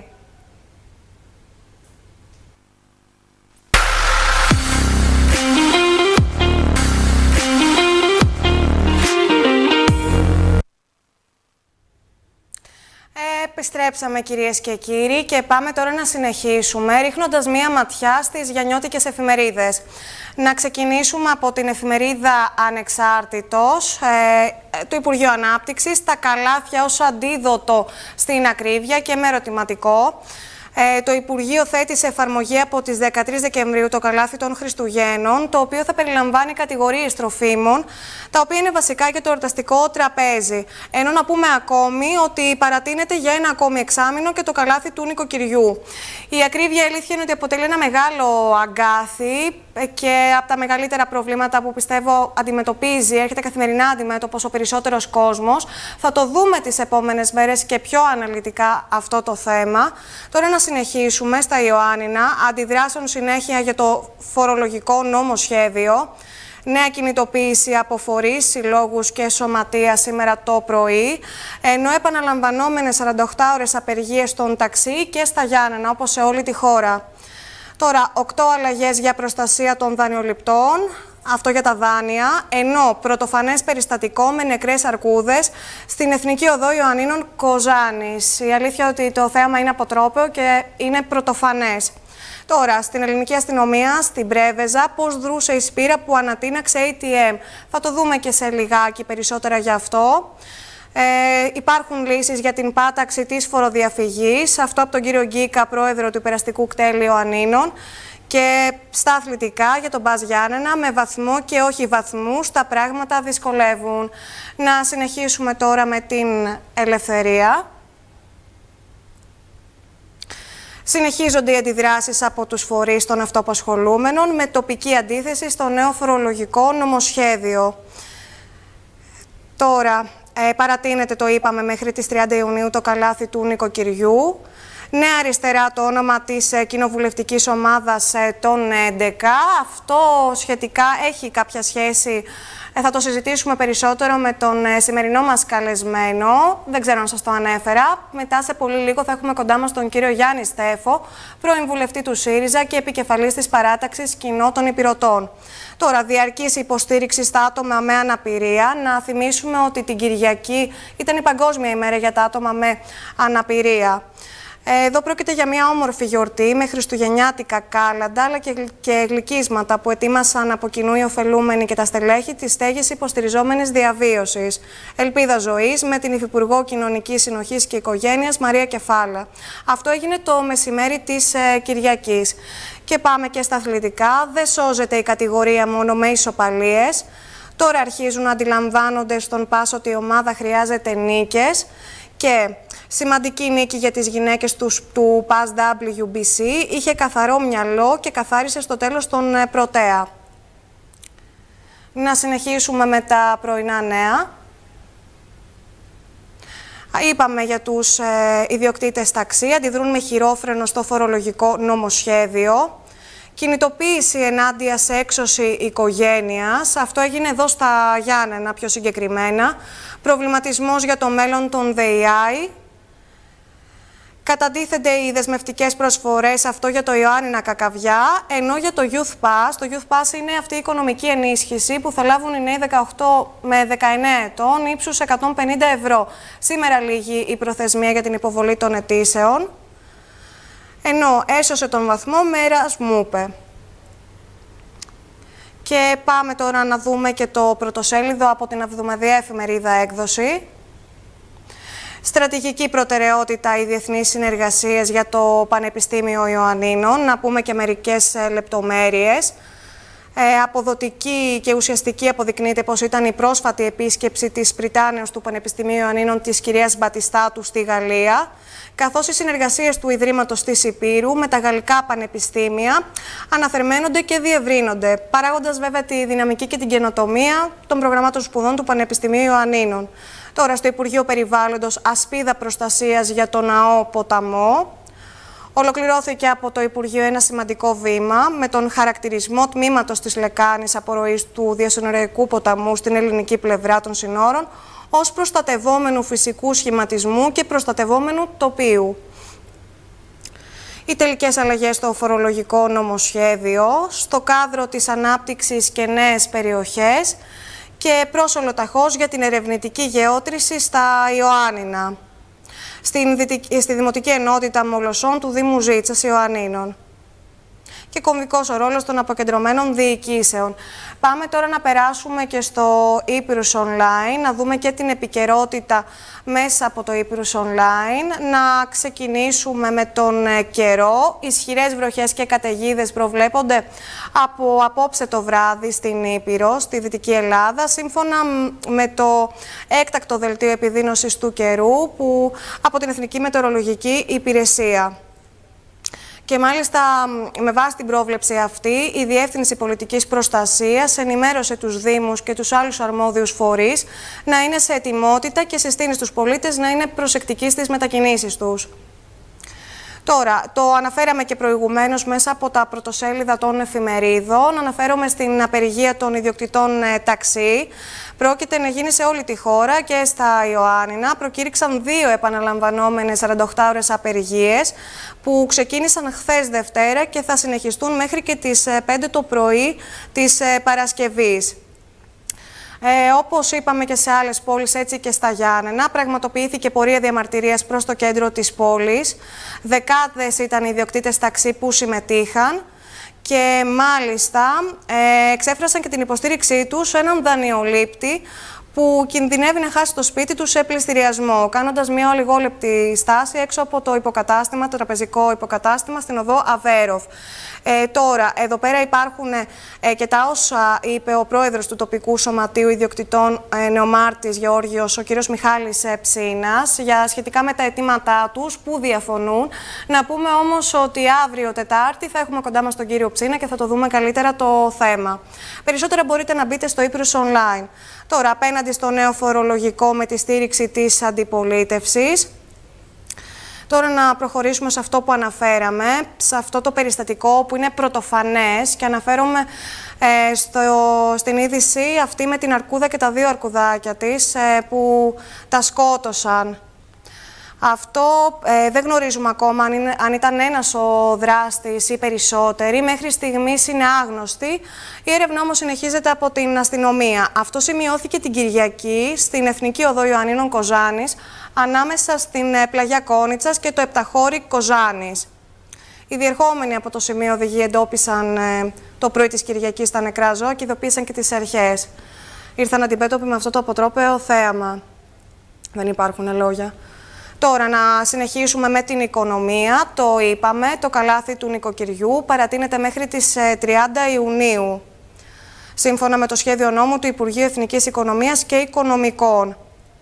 Επιστρέψαμε, κυρίες και κύριοι, και πάμε τώρα να συνεχίσουμε ρίχνοντας μία ματιά στις γιαννιώτικες εφημερίδες. Να ξεκινήσουμε από την εφημερίδα Ανεξάρτητος του Υπουργείου Ανάπτυξης, τα καλάθια ως αντίδοτο στην ακρίβεια και με ερωτηματικό. Το Υπουργείο θέτει σε εφαρμογή από τις 13 Δεκεμβρίου το καλάθι των Χριστουγέννων, το οποίο θα περιλαμβάνει κατηγορίες τροφίμων, τα οποία είναι βασικά για το εορταστικό τραπέζι. Ενώ να πούμε ακόμη ότι παρατείνεται για ένα ακόμη εξάμηνο και το καλάθι του νοικοκυριού. Η ακρίβεια, αλήθεια είναι ότι αποτελεί ένα μεγάλο αγκάθι και από τα μεγαλύτερα προβλήματα που πιστεύω αντιμετωπίζει, έρχεται καθημερινά αντιμέτωπος ο περισσότερος κόσμος. Θα το δούμε τις επόμενες μέρες και πιο αναλυτικά αυτό το θέμα. Τώρα να συνεχίσουμε στα Ιωάννινα, αντιδράσεων συνέχεια για το φορολογικό νομοσχέδιο. Νέα κινητοποίηση από φορείς, συλλόγους και σωματεία σήμερα το πρωί, ενώ επαναλαμβανόμενες 48 ώρες απεργίες στον ταξί και στα Γιάννενα, όπως σε όλη τη χώρα. Τώρα, 8 αλλαγές για προστασία των δανειοληπτών, αυτό για τα δάνεια, ενώ πρωτοφανές περιστατικό με νεκρές αρκούδες στην Εθνική Οδό Ιωαννίνων Κοζάνης. Η αλήθεια ότι το θέαμα είναι αποτρόπαιο και είναι πρωτοφανές. Τώρα, στην ελληνική αστυνομία, στην Πρέβεζα, πώς δρούσε η σπήρα που ανατείναξε ATM. Θα το δούμε και σε λιγάκι περισσότερα γι' αυτό. Υπάρχουν λύσεις για την πάταξη της φοροδιαφυγής. Αυτό από τον κύριο Γκίκα, πρόεδρο του Υπεραστικού κτέλ Ιωαννίνων. Και στα αθλητικά για τον Μπας Γιάννενα, με βαθμό και όχι βαθμούς, τα πράγματα δυσκολεύουν. Να συνεχίσουμε τώρα με την Ελευθερία. Συνεχίζονται οι αντιδράσεις από τους φορείς των αυτοαπασχολούμενων με τοπική αντίθεση στο νέο φορολογικό νομοσχέδιο. Τώρα, παρατείνεται, το είπαμε, μέχρι τις 30 Ιουνίου το καλάθι του νοικοκυριού. Νέα Αριστερά, το όνομα της κοινοβουλευτικής ομάδας των 11. Αυτό σχετικά έχει κάποια σχέση, θα το συζητήσουμε περισσότερο με τον σημερινό μας καλεσμένο. Δεν ξέρω αν σας το ανέφερα. Μετά σε πολύ λίγο θα έχουμε κοντά μας τον κύριο Γιάννη Στέφο, πρώην βουλευτή του ΣΥΡΙΖΑ και επικεφαλής της παράταξης Κοινό των Υπηρωτών. Τώρα, διαρκής υποστήριξη στα άτομα με αναπηρία. Να θυμίσουμε ότι την Κυριακή ήταν η Παγκόσμια ημέρα για τα άτομα με αναπηρία. Εδώ πρόκειται για μια όμορφη γιορτή με χριστουγεννιάτικα κάλαντα αλλά και γλυκίσματα που ετοίμασαν από κοινού οι ωφελούμενοι και τα στελέχη της στέγης υποστηριζόμενης διαβίωσης. Ελπίδα ζωής με την Υφυπουργό Κοινωνικής Συνοχής και Οικογένειας Μαρία Κεφάλα. Αυτό έγινε το μεσημέρι της Κυριακής. Και πάμε και στα αθλητικά. Δεν σώζεται η κατηγορία μόνο με ισοπαλίες. Τώρα αρχίζουν να αντιλαμβάνονται στον ΠΑΣ ότι η ομάδα χρειάζεται νίκες. Και σημαντική νίκη για τις γυναίκες του ΠΑΣ WBC, είχε καθαρό μυαλό και καθάρισε στο τέλος τον Πρωτέα. Να συνεχίσουμε με τα πρωινά νέα. Είπαμε για τους ιδιοκτήτες ταξί, αντιδρούν με χειρόφρενο στο φορολογικό νομοσχέδιο. Κινητοποίηση ενάντια σε έξωση οικογένειας. Αυτό έγινε εδώ στα Γιάννενα πιο συγκεκριμένα. Προβληματισμός για το μέλλον των ΔΕΙΑΗ. Καταντίθενται οι δεσμευτικές προσφορές, αυτό για το Ιωάννινα Κακαβιά, ενώ για το Youth Pass, το Youth Pass είναι αυτή η οικονομική ενίσχυση που θα λάβουν οι νέοι 18 με 19 ετών ύψους 150 ευρώ. Σήμερα λήγει η προθεσμία για την υποβολή των αιτήσεων. Ενώ έσωσε τον βαθμό με Ερασμούπε. Και πάμε τώρα να δούμε και το πρωτοσέλιδο από την εβδομαδιαία εφημερίδα Έκδοση. Στρατηγική προτεραιότητα οι διεθνείς συνεργασίες για το Πανεπιστήμιο Ιωαννίνων. Να πούμε και μερικές λεπτομέρειες. Αποδοτική και ουσιαστική αποδεικνύεται πως ήταν η πρόσφατη επίσκεψη της Πριτάνεως του Πανεπιστημίου Ιωαννίνων της κυρίας Μπατιστάτου στη Γαλλία, καθώς οι συνεργασίες του Ιδρύματος της Ηπείρου με τα γαλλικά πανεπιστήμια αναθερμαίνονται και διευρύνονται, παράγοντας βέβαια τη δυναμική και την καινοτομία των προγραμμάτων σπουδών του Πανεπιστημίου Ιωαννίνων. Τώρα στο Υπουργείο Περιβάλλοντος ασπίδα προστασίας για τον ΑΟ Ποταμό. Ολοκληρώθηκε από το Υπουργείο ένα σημαντικό βήμα με τον χαρακτηρισμό τμήματος της λεκάνης απορροής του διασυνοριακού ποταμού στην ελληνική πλευρά των συνόρων ως προστατευόμενου φυσικού σχηματισμού και προστατευόμενου τοπίου. Οι τελικές αλλαγές στο φορολογικό νομοσχέδιο, στο κάδρο της ανάπτυξης και νέες περιοχές και πρόσωλο ταχώς για την ερευνητική γεώτρηση στα Ιωάννινα, στη Δημοτική Ενότητα Μολοσσών του Δήμου Ζήτσας Ιωαννίνων. Και κομβικός ο ρόλος των αποκεντρωμένων διοικήσεων. Πάμε τώρα να περάσουμε και στο Epirus Online, να δούμε και την επικαιρότητα μέσα από το Epirus Online. Να ξεκινήσουμε με τον καιρό. Ισχυρές βροχές και καταιγίδες προβλέπονται από απόψε το βράδυ στην Ήπειρο, στη Δυτική Ελλάδα, σύμφωνα με το έκτακτο δελτίο επιδείνωσης του καιρού από την Εθνική Μετεωρολογική Υπηρεσία. Και μάλιστα με βάση την πρόβλεψη αυτή, η Διεύθυνση Πολιτικής Προστασίας ενημέρωσε τους Δήμους και τους άλλους αρμόδιους φορείς να είναι σε ετοιμότητα και συστήνει στους πολίτες να είναι προσεκτικοί στις μετακινήσεις τους. Τώρα, το αναφέραμε και προηγουμένως μέσα από τα πρωτοσέλιδα των εφημερίδων. Αναφέρομαι στην απεργία των ιδιοκτητών ταξί. Πρόκειται να γίνει σε όλη τη χώρα και στα Ιωάννινα. Προκήρυξαν 2 επαναλαμβανόμενες 48 ώρες απεργίες που ξεκίνησαν χθες Δευτέρα και θα συνεχιστούν μέχρι και τις 5 το πρωί της Παρασκευής. Όπως είπαμε και σε άλλες πόλεις, έτσι και στα Γιάννενα, πραγματοποιήθηκε πορεία διαμαρτυρίας προς το κέντρο της πόλης. Δεκάδες ήταν οι ιδιοκτήτες ταξί που συμμετείχαν και μάλιστα εξέφρασαν και την υποστήριξή τους σε έναν δανειολήπτη που κινδυνεύει να χάσει το σπίτι του σε πληστηριασμό, κάνοντας μια ολιγόλεπτη στάση έξω από το υποκατάστημα, το τραπεζικό υποκατάστημα στην οδό Αβέροφ. Τώρα, εδώ πέρα υπάρχουν και τα όσα είπε ο πρόεδρος του τοπικού σωματείου ιδιοκτητών Νεομάρτης Γεώργιος, ο κύριος Μιχάλης Ψήνας, σχετικά με τα αιτήματά τους που διαφωνούν. Να πούμε όμως ότι αύριο Τετάρτη θα έχουμε κοντά μας τον κύριο Ψήνα και θα το δούμε καλύτερα το θέμα. Περισσότερα μπορείτε να μπείτε στο Epirus Online. Τώρα, απέναντι στο νέο φορολογικό με τη στήριξη της αντιπολίτευσης. Τώρα να προχωρήσουμε σε αυτό που αναφέραμε, σε αυτό το περιστατικό που είναι πρωτοφανές και αναφέρομαι στην είδηση αυτή με την αρκούδα και τα 2 αρκουδάκια της που τα σκότωσαν. Αυτό δεν γνωρίζουμε ακόμα αν ήταν ένας ο δράστης ή περισσότεροι. Μέχρι στιγμής είναι άγνωστοι. Η έρευνα όμως συνεχίζεται από την αστυνομία. Αυτό σημειώθηκε την Κυριακή στην Εθνική Οδό Ιωαννίνων Κοζάνης, ανάμεσα στην πλαγιά Κόνιτσας και το Επταχώρι Κοζάνης. Οι διερχόμενοι από το σημείο οδηγοί εντόπισαν το πρωί της Κυριακής τα νεκρά ζώα και ειδοποίησαν και τις αρχές. Ήρθαν αντιμέτωποι με αυτό το αποτρόπαιο θέαμα. Δεν υπάρχουν λόγια. Τώρα να συνεχίσουμε με την οικονομία. Το είπαμε, το καλάθι του νοικοκυριού παρατείνεται μέχρι τις 30 Ιουνίου. Σύμφωνα με το σχέδιο νόμου του Υπουργείου Εθνικής Οικονομίας και Οικονομικών.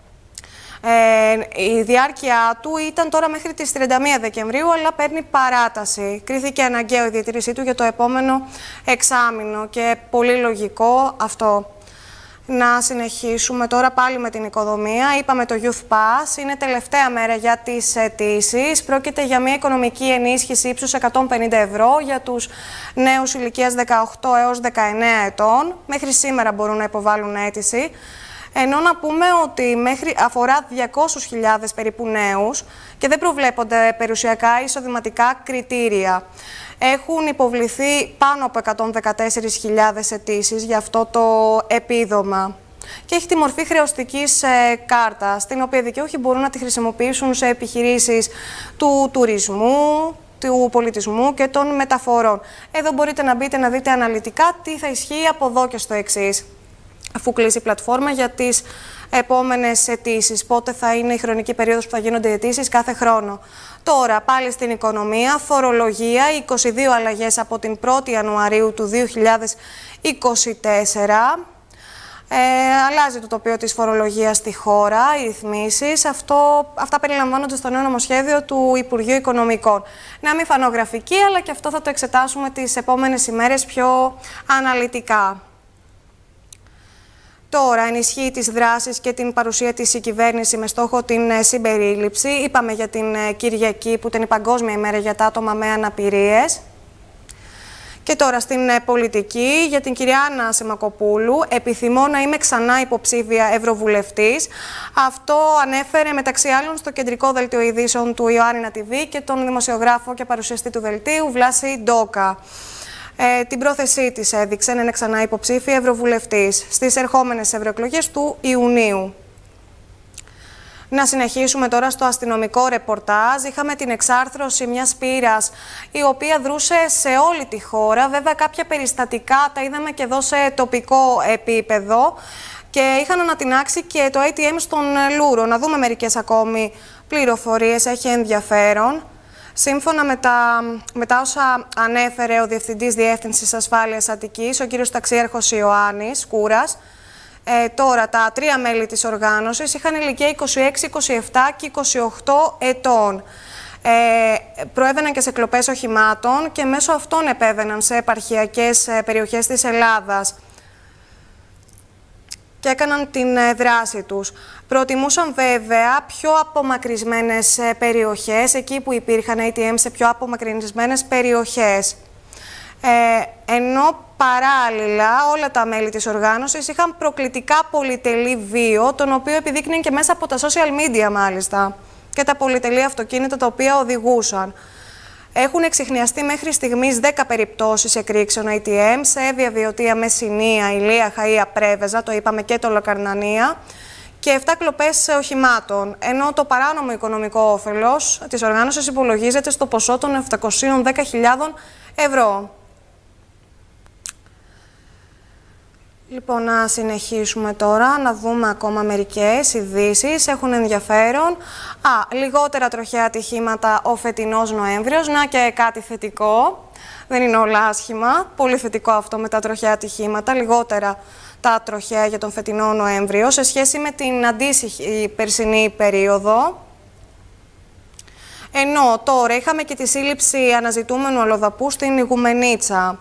Η διάρκεια του ήταν τώρα μέχρι τις 31 Δεκεμβρίου, αλλά παίρνει παράταση. Κρίθηκε αναγκαίο η διατήρησή του για το επόμενο εξάμηνο και πολύ λογικό αυτό. Να συνεχίσουμε τώρα πάλι με την οικοδομία. Είπαμε το Youth Pass, είναι τελευταία μέρα για τις αιτήσεις. Πρόκειται για μια οικονομική ενίσχυση ύψους 150 ευρώ για τους νέους ηλικίας 18 έως 19 ετών. Μέχρι σήμερα μπορούν να υποβάλουν αίτηση. Ενώ να πούμε ότι αφορά 200.000 περίπου νέους και δεν προβλέπονται περιουσιακά εισοδηματικά κριτήρια. Έχουν υποβληθεί πάνω από 114.000 αιτήσεις για αυτό το επίδομα. Και έχει τη μορφή χρεωστικής κάρτας, την οποία οι δικαιούχοι μπορούν να τη χρησιμοποιήσουν σε επιχειρήσεις του τουρισμού, του πολιτισμού και των μεταφορών. Εδώ μπορείτε να μπείτε να δείτε αναλυτικά τι θα ισχύει από εδώ και στο εξής, αφού κλείσει η πλατφόρμα για τις επόμενες αιτήσεις. Πότε θα είναι η χρονική περίοδος που θα γίνονται οι αιτήσεις κάθε χρόνο. Τώρα, πάλι στην οικονομία, φορολογία, 22 αλλαγές από την 1η Ιανουαρίου του 2024. Αλλάζει το τοπίο της φορολογίας στη χώρα, οι ρυθμίσεις. Αυτά περιλαμβάνονται στο νέο νομοσχέδιο του Υπουργείου Οικονομικών. Να μην φανώ γραφική, αλλά και αυτό θα το εξετάσουμε τις επόμενες ημέρες πιο αναλυτικά. Τώρα, ενισχύει τις δράσεις και την παρουσία της η κυβέρνηση με στόχο την συμπερίληψη. Είπαμε για την Κυριακή, που ήταν η Παγκόσμια ημέρα για τα άτομα με αναπηρίες. Και τώρα στην πολιτική, για την κυρία Άννα Σημακοπούλου, επιθυμώ να είμαι ξανά υποψήφια ευρωβουλευτής. Αυτό ανέφερε μεταξύ άλλων στο κεντρικό δελτίο ειδήσεων του Ιωάννινα TV και τον δημοσιογράφο και παρουσιαστή του δελτίου Βλάση Ντόκα. Την πρόθεσή της έδειξε να είναι ξανά υποψήφια ευρωβουλευτής στις ερχόμενες ευρωεκλογές του Ιουνίου. Να συνεχίσουμε τώρα στο αστυνομικό ρεπορτάζ. Είχαμε την εξάρθρωση μιας πύρας η οποία δρούσε σε όλη τη χώρα. Βέβαια κάποια περιστατικά τα είδαμε και εδώ σε τοπικό επίπεδο και είχαν ανατινάξει και το ATM στον Λούρο. Να δούμε μερικές ακόμη πληροφορίες, έχει ενδιαφέρον. Σύμφωνα με τα όσα ανέφερε ο Διευθυντής Διεύθυνσης Ασφάλειας Αττικής, ο κύριος Ταξίαρχος Ιωάννης Κούρας, τώρα τα τρία μέλη της οργάνωσης είχαν ηλικία 26, 27 και 28 ετών. Προέβαιναν και σε κλοπές οχημάτων και μέσω αυτών επέβαιναν σε επαρχιακές περιοχές της Ελλάδας και έκαναν την δράση τους. Προτιμούσαν βέβαια πιο απομακρυσμένες περιοχές, εκεί που υπήρχαν ATM σε πιο απομακρυσμένες περιοχές. Ενώ παράλληλα όλα τα μέλη της οργάνωσης είχαν προκλητικά πολυτελή βίο, τον οποίο επιδείκνυαν και μέσα από τα social media μάλιστα, και τα πολυτελή αυτοκίνητα τα οποία οδηγούσαν. Έχουν εξιχνιαστεί μέχρι στιγμής 10 περιπτώσεις εκρήξεων ATM σε Εύβοια, Βιωτία, Μεσσηνία, Ηλία, Χαΐα, Πρέβεζα, το είπαμε, και το Λοκαρνανία, και 7 κλοπές οχημάτων, ενώ το παράνομο οικονομικό όφελος της οργάνωσης υπολογίζεται στο ποσό των 710.000 ευρώ. Λοιπόν, να συνεχίσουμε τώρα, να δούμε ακόμα μερικές ειδήσεις, έχουν ενδιαφέρον. Λιγότερα τροχαία ατυχήματα ο φετινός Νοέμβριος, να και κάτι θετικό, δεν είναι όλα άσχημα, πολύ θετικό αυτό με τα τροχαία ατυχήματα, λιγότερα τα τροχαία για τον φετινό Νοέμβριο, σε σχέση με την αντίστοιχη περσινή περίοδο. Ενώ τώρα είχαμε και τη σύλληψη αναζητούμενου αλλοδαπού στην Ιγουμενίτσα.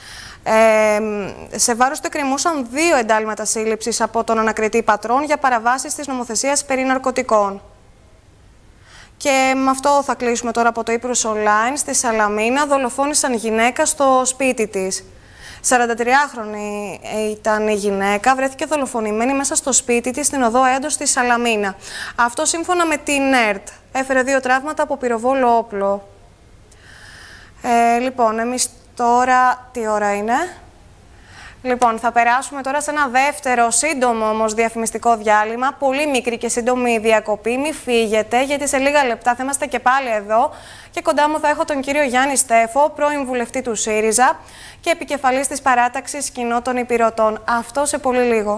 Σε βάρος του εκκρεμούσαν 2 εντάλματα σύλληψης από τον ανακριτή πατρών για παραβάσεις της νομοθεσίας περί ναρκωτικών. Και με αυτό θα κλείσουμε τώρα από το Ύπρους Online. Στη Σαλαμίνα δολοφόνησαν γυναίκα στο σπίτι της. 43χρονη ήταν η γυναίκα, βρέθηκε δολοφονημένη μέσα στο σπίτι της στην οδό Έντος στη Σαλαμίνα. Αυτό σύμφωνα με την ΕΡΤ. Έφερε 2 τραύματα από πυροβόλο όπλο. Λοιπόν, εμείς τώρα τι ώρα είναι? Λοιπόν, θα περάσουμε τώρα σε ένα δεύτερο σύντομο όμως διαφημιστικό διάλειμμα. Πολύ μικρή και σύντομη διακοπή. Μη φύγετε, γιατί σε λίγα λεπτά θα είμαστε και πάλι εδώ. Και κοντά μου θα έχω τον κύριο Γιάννη Στέφο, πρώην βουλευτή του ΣΥΡΙΖΑ και επικεφαλής της παράταξης Κοινό των Υπηρωτών. Αυτό σε πολύ λίγο.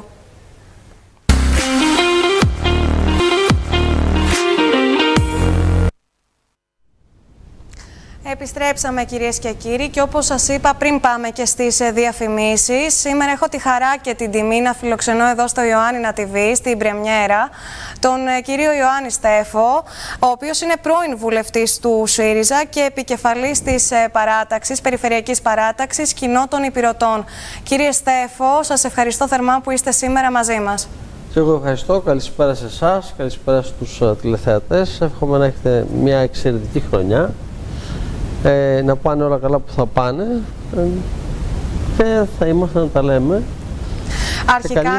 Επιστρέψαμε, κυρίες και κύριοι, και όπως σας είπα πριν πάμε και στις διαφημίσεις, σήμερα έχω τη χαρά και την τιμή να φιλοξενώ εδώ στο Ιωάννινα TV, στην πρεμιέρα, τον κύριο Ιωάννη Στέφο, ο οποίος είναι πρώην βουλευτής του ΣΥΡΙΖΑ και επικεφαλής της παράταξης, περιφερειακής παράταξης Κοινό των Υπηρωτών. Κύριε Στέφο, σας ευχαριστώ θερμά που είστε σήμερα μαζί μας. Εγώ ευχαριστώ. Καλησπέρα σε εσάς, καλησπέρα στους τηλεθεατές. Εύχομαι να έχετε μια εξαιρετική χρονιά. Να πάνε όλα καλά που θα πάνε και θα είμαστε να τα λέμε. Αρχικά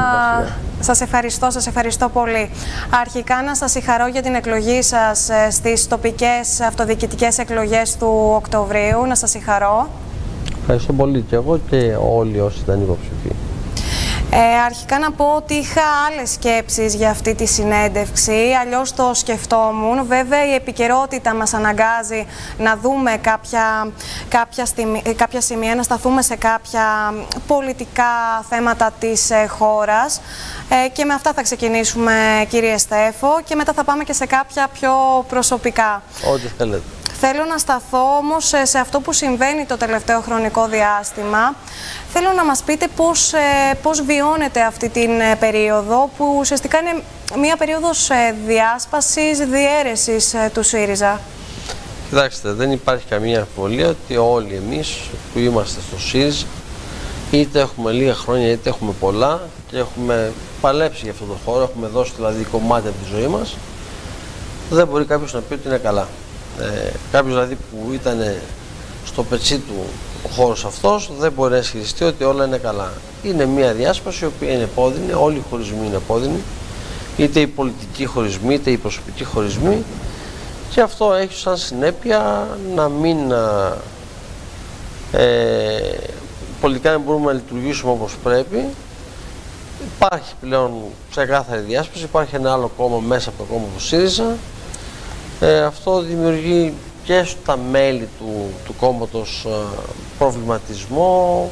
σας ευχαριστώ πολύ. Αρχικά να σας συγχαρώ για την εκλογή σας στις τοπικές αυτοδιοικητικές εκλογές του Οκτωβρίου. Να σας συγχαρώ. Ευχαριστώ πολύ και εγώ και όλοι όσοι ήταν υποψηφοί. Αρχικά να πω ότι είχα άλλες σκέψεις για αυτή τη συνέντευξη, αλλιώς το σκεφτόμουν. Βέβαια η επικαιρότητα μας αναγκάζει να δούμε κάποια σημεία, να σταθούμε σε κάποια πολιτικά θέματα της χώρας και με αυτά θα ξεκινήσουμε, κύριε Στέφο, και μετά θα πάμε και σε κάποια πιο προσωπικά. Ό,τι θέλετε. Θέλω να σταθώ όμως σε αυτό που συμβαίνει το τελευταίο χρονικό διάστημα. Θέλω να μας πείτε πώς βιώνετε αυτή την περίοδο, που ουσιαστικά είναι μια περίοδος διάσπασης, διαίρεσης του ΣΥΡΙΖΑ. Κοιτάξτε, δεν υπάρχει καμία αμφιβολία ότι όλοι εμείς που είμαστε στο ΣΥΡΙΖΑ, είτε έχουμε λίγα χρόνια είτε έχουμε πολλά και έχουμε παλέψει για αυτόν τον χώρο, έχουμε δώσει δηλαδή κομμάτια από τη ζωή μας, δεν μπορεί κάποιος να πει ότι είναι καλά. Κάποιος δηλαδή που ήταν στο πετσί του ο χώρος αυτός δεν μπορεί να ισχυριστεί ότι όλα είναι καλά. Είναι μια διάσπαση η οποία είναι επώδυνη, όλοι οι χωρισμοί είναι επώδυνοι, είτε οι πολιτικοί χωρισμοί είτε οι προσωπικοί χωρισμοί, και αυτό έχει σαν συνέπεια να μην πολιτικά δεν μπορούμε να λειτουργήσουμε όπως πρέπει. Υπάρχει πλέον ξεκάθαρη διάσπαση, υπάρχει ένα άλλο κόμμα μέσα από το κόμμα του ΣΥΡΙΖΑ. Αυτό δημιουργεί και στα μέλη του κόμματος προβληματισμό,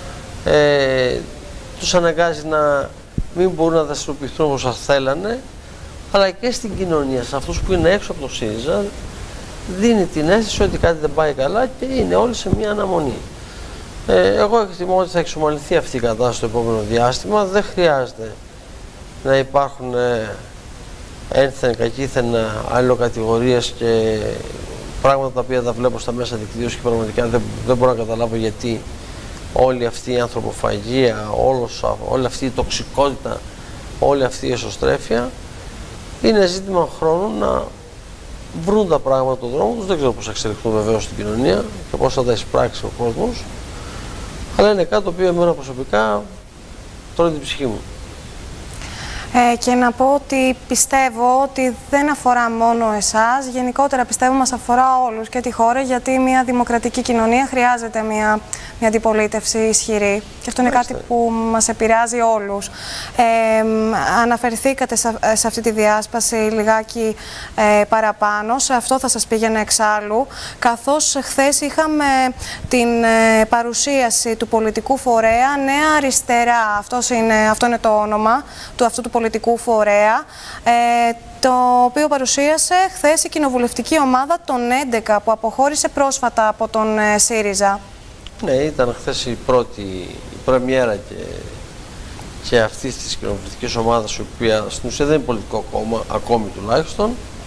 τους αναγκάζει να μην μπορούν να δραστηριοποιηθούν όπως θα θέλανε, αλλά και στην κοινωνία, σε αυτούς που είναι έξω από το ΣΥΡΙΖΑ, δίνει την αίσθηση ότι κάτι δεν πάει καλά και είναι όλοι σε μια αναμονή. Εγώ εκτιμώ ότι θα εξομαλυνθεί αυτή η κατάσταση στο επόμενο διάστημα. Δεν χρειάζεται να υπάρχουν ένθεν, κακήθεν αλληλοκατηγορίες και πράγματα τα οποία τα βλέπω στα μέσα δικτύωσης και πραγματικά δεν μπορώ να καταλάβω γιατί όλη αυτή η ανθρωποφαγία, όλη αυτή η τοξικότητα, όλη αυτή η εσωστρέφεια. Είναι ζήτημα χρόνου να βρουν τα πράγματα στον δρόμο τους. Δεν ξέρω πώς θα εξελιχθούν βεβαίως στην κοινωνία και πώς θα τα εισπράξει ο κόσμος, αλλά είναι κάτι το οποίο εμένα προσωπικά τρώει την ψυχή μου. Και να πω ότι πιστεύω ότι δεν αφορά μόνο εσάς, γενικότερα πιστεύω μας αφορά όλους και τη χώρα, γιατί μια δημοκρατική κοινωνία χρειάζεται μια αντιπολίτευση ισχυρή. Και αυτό είναι κάτι που μας επηρεάζει όλους. Αναφερθήκατε σε αυτή τη διάσπαση λιγάκι παραπάνω, σε αυτό θα σας πήγαινα εξάλλου, καθώς χθες είχαμε την παρουσίαση του πολιτικού φορέα Νέα Αριστερά. Αυτό είναι το όνομα αυτού του πολιτικού φορέα, το οποίο παρουσίασε χθες η κοινοβουλευτική ομάδα των 11 που αποχώρησε πρόσφατα από τον ΣΥΡΙΖΑ. Ναι, ήταν χθες η πρεμιέρα και αυτής της κοινοβουλευτικής ομάδας, η οποία στην ουσία δεν είναι πολιτικό κόμμα, ακόμη τουλάχιστον.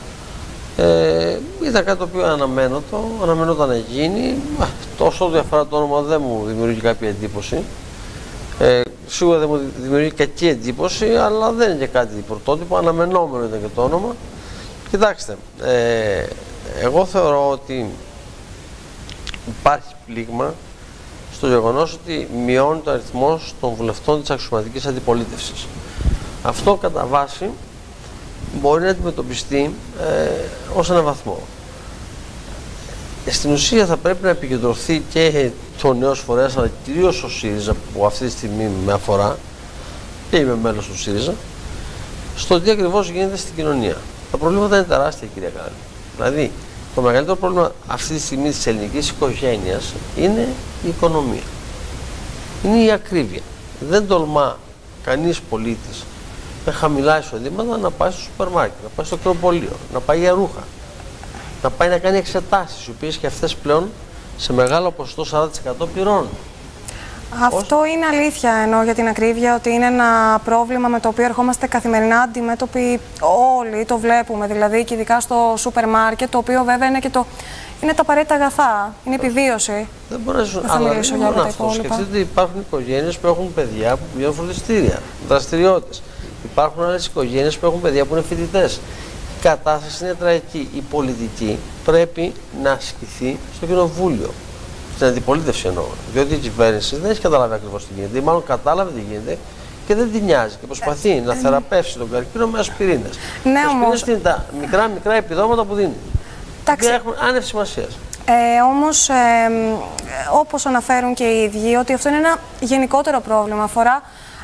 Ήταν κάτι το οποίο αναμενόταν να γίνει. Όσο διαφορά το όνομα δεν μου δημιουργεί κάποια εντύπωση. Σίγουρα δεν μου δημιουργεί κακή εντύπωση, αλλά δεν είναι και κάτι πρωτότυπο, αναμενόμενο ήταν και το όνομα. Κοιτάξτε, εγώ θεωρώ ότι υπάρχει πλήγμα στο γεγονός ότι μειώνει το αριθμός των βουλευτών της αξιωματικής αντιπολίτευσης. Αυτό κατά βάση μπορεί να αντιμετωπιστεί ως έναν βαθμό. Στην ουσία θα πρέπει να επικεντρωθεί και το νέος φορέας, αλλά κυρίως ο ΣΥΡΙΖΑ, που αυτή τη στιγμή με αφορά και είμαι μέλος του ΣΥΡΙΖΑ, στο τι ακριβώς γίνεται στην κοινωνία. Τα προβλήματα είναι τεράστια, κυρία Κάλλη. Δηλαδή, το μεγαλύτερο πρόβλημα αυτή τη στιγμή της ελληνικής οικογένειας είναι η οικονομία. Είναι η ακρίβεια. Δεν τολμά κανείς πολίτης με χαμηλά εισοδήματα να πάει στο σούπερ μάρκετ, να πάει στο κρεοπωλείο, να πάει για ρούχα, να πάει να κάνει εξετάσεις, οι οποίες και αυτές πλέον σε μεγάλο ποσοστό 40% πληρώνουν. Αυτό είναι αλήθεια, εννοώ για την ακρίβεια, ότι είναι ένα πρόβλημα με το οποίο ερχόμαστε καθημερινά αντιμέτωποι όλοι, το βλέπουμε δηλαδή, και ειδικά στο σούπερ μάρκετ, το οποίο βέβαια είναι και είναι τα απαραίτητα αγαθά, είναι επιβίωση. Δεν μπορεί να μιλήσω για όλα τα υπόλοιπα. Σκεφτείτε, υπάρχουν οικογένειες που έχουν παιδιά που πηγαίνουν φροντιστήρια, δραστηριότητες. Υπάρχουν άλλες οικογένειες που έχουν παιδιά που είναι φοιτητές. Η κατάσταση είναι τραγική. Η πολιτική πρέπει να ασκηθεί στο κοινοβούλιο. Στην αντιπολίτευση εννοώ. Διότι η κυβέρνηση δεν έχει καταλάβει ακριβώς τι γίνεται. Ή μάλλον κατάλαβε τι γίνεται και δεν την νοιάζει. Και προσπαθεί να θεραπεύσει τον καρκίνο με ασπιρίνες. Ναι, όμως. Είναι τα μικρά επιδόματα που δίνει. Δεν έχουν άνευ σημασίας. Όμως, όπως αναφέρουν και οι ίδιοι, ότι αυτό είναι ένα γενικότερο πρόβλημα. Αφορά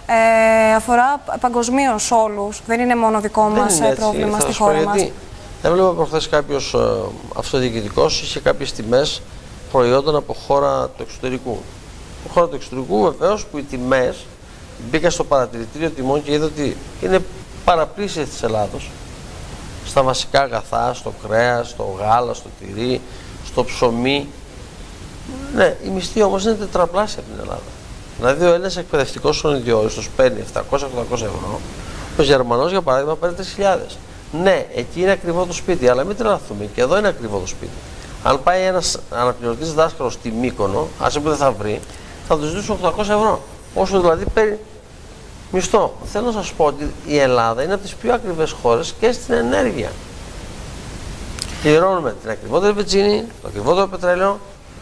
αφορά παγκοσμίως όλους. Δεν είναι μόνο δικό μας πρόβλημα στη χώρα μας. Έβλεπα προχθές κάποιος αυτοδιοικητικός είχε κάποιες τιμές προϊόντων από χώρα του εξωτερικού. Από χώρα του εξωτερικού βεβαίως που οι τιμές μπήκα στο παρατηρητήριο τιμών και είδα ότι είναι παραπλήσιες της Ελλάδος. Στα βασικά αγαθά, στο κρέας, στο γάλα, στο τυρί, στο ψωμί. Ναι, η μισθή όμως είναι τετραπλάσια από την Ελλάδα. Δηλαδή ο Έλληνας εκπαιδευτικός ονειδιόριστος παίρνει 700-800 ευρώ, ο Γερμανός για παράδειγμα παίρνει 3.000. Ναι, εκεί είναι ακριβό το σπίτι, αλλά μην τρελαθούμε, και εδώ είναι ακριβό το σπίτι. Αν πάει ένας αναπληρωτής δάσκαλος στη Μύκονο, άσε που δεν θα βρει, θα του ζητήσουν 800 ευρώ. Όσο δηλαδή παίρνει μισθό. Θέλω να σας πω ότι η Ελλάδα είναι από τις πιο ακριβές χώρες και στην ενέργεια. Πληρώνουμε την ακριβότερη βενζίνη, το ακριβότερο πετρέλαιο,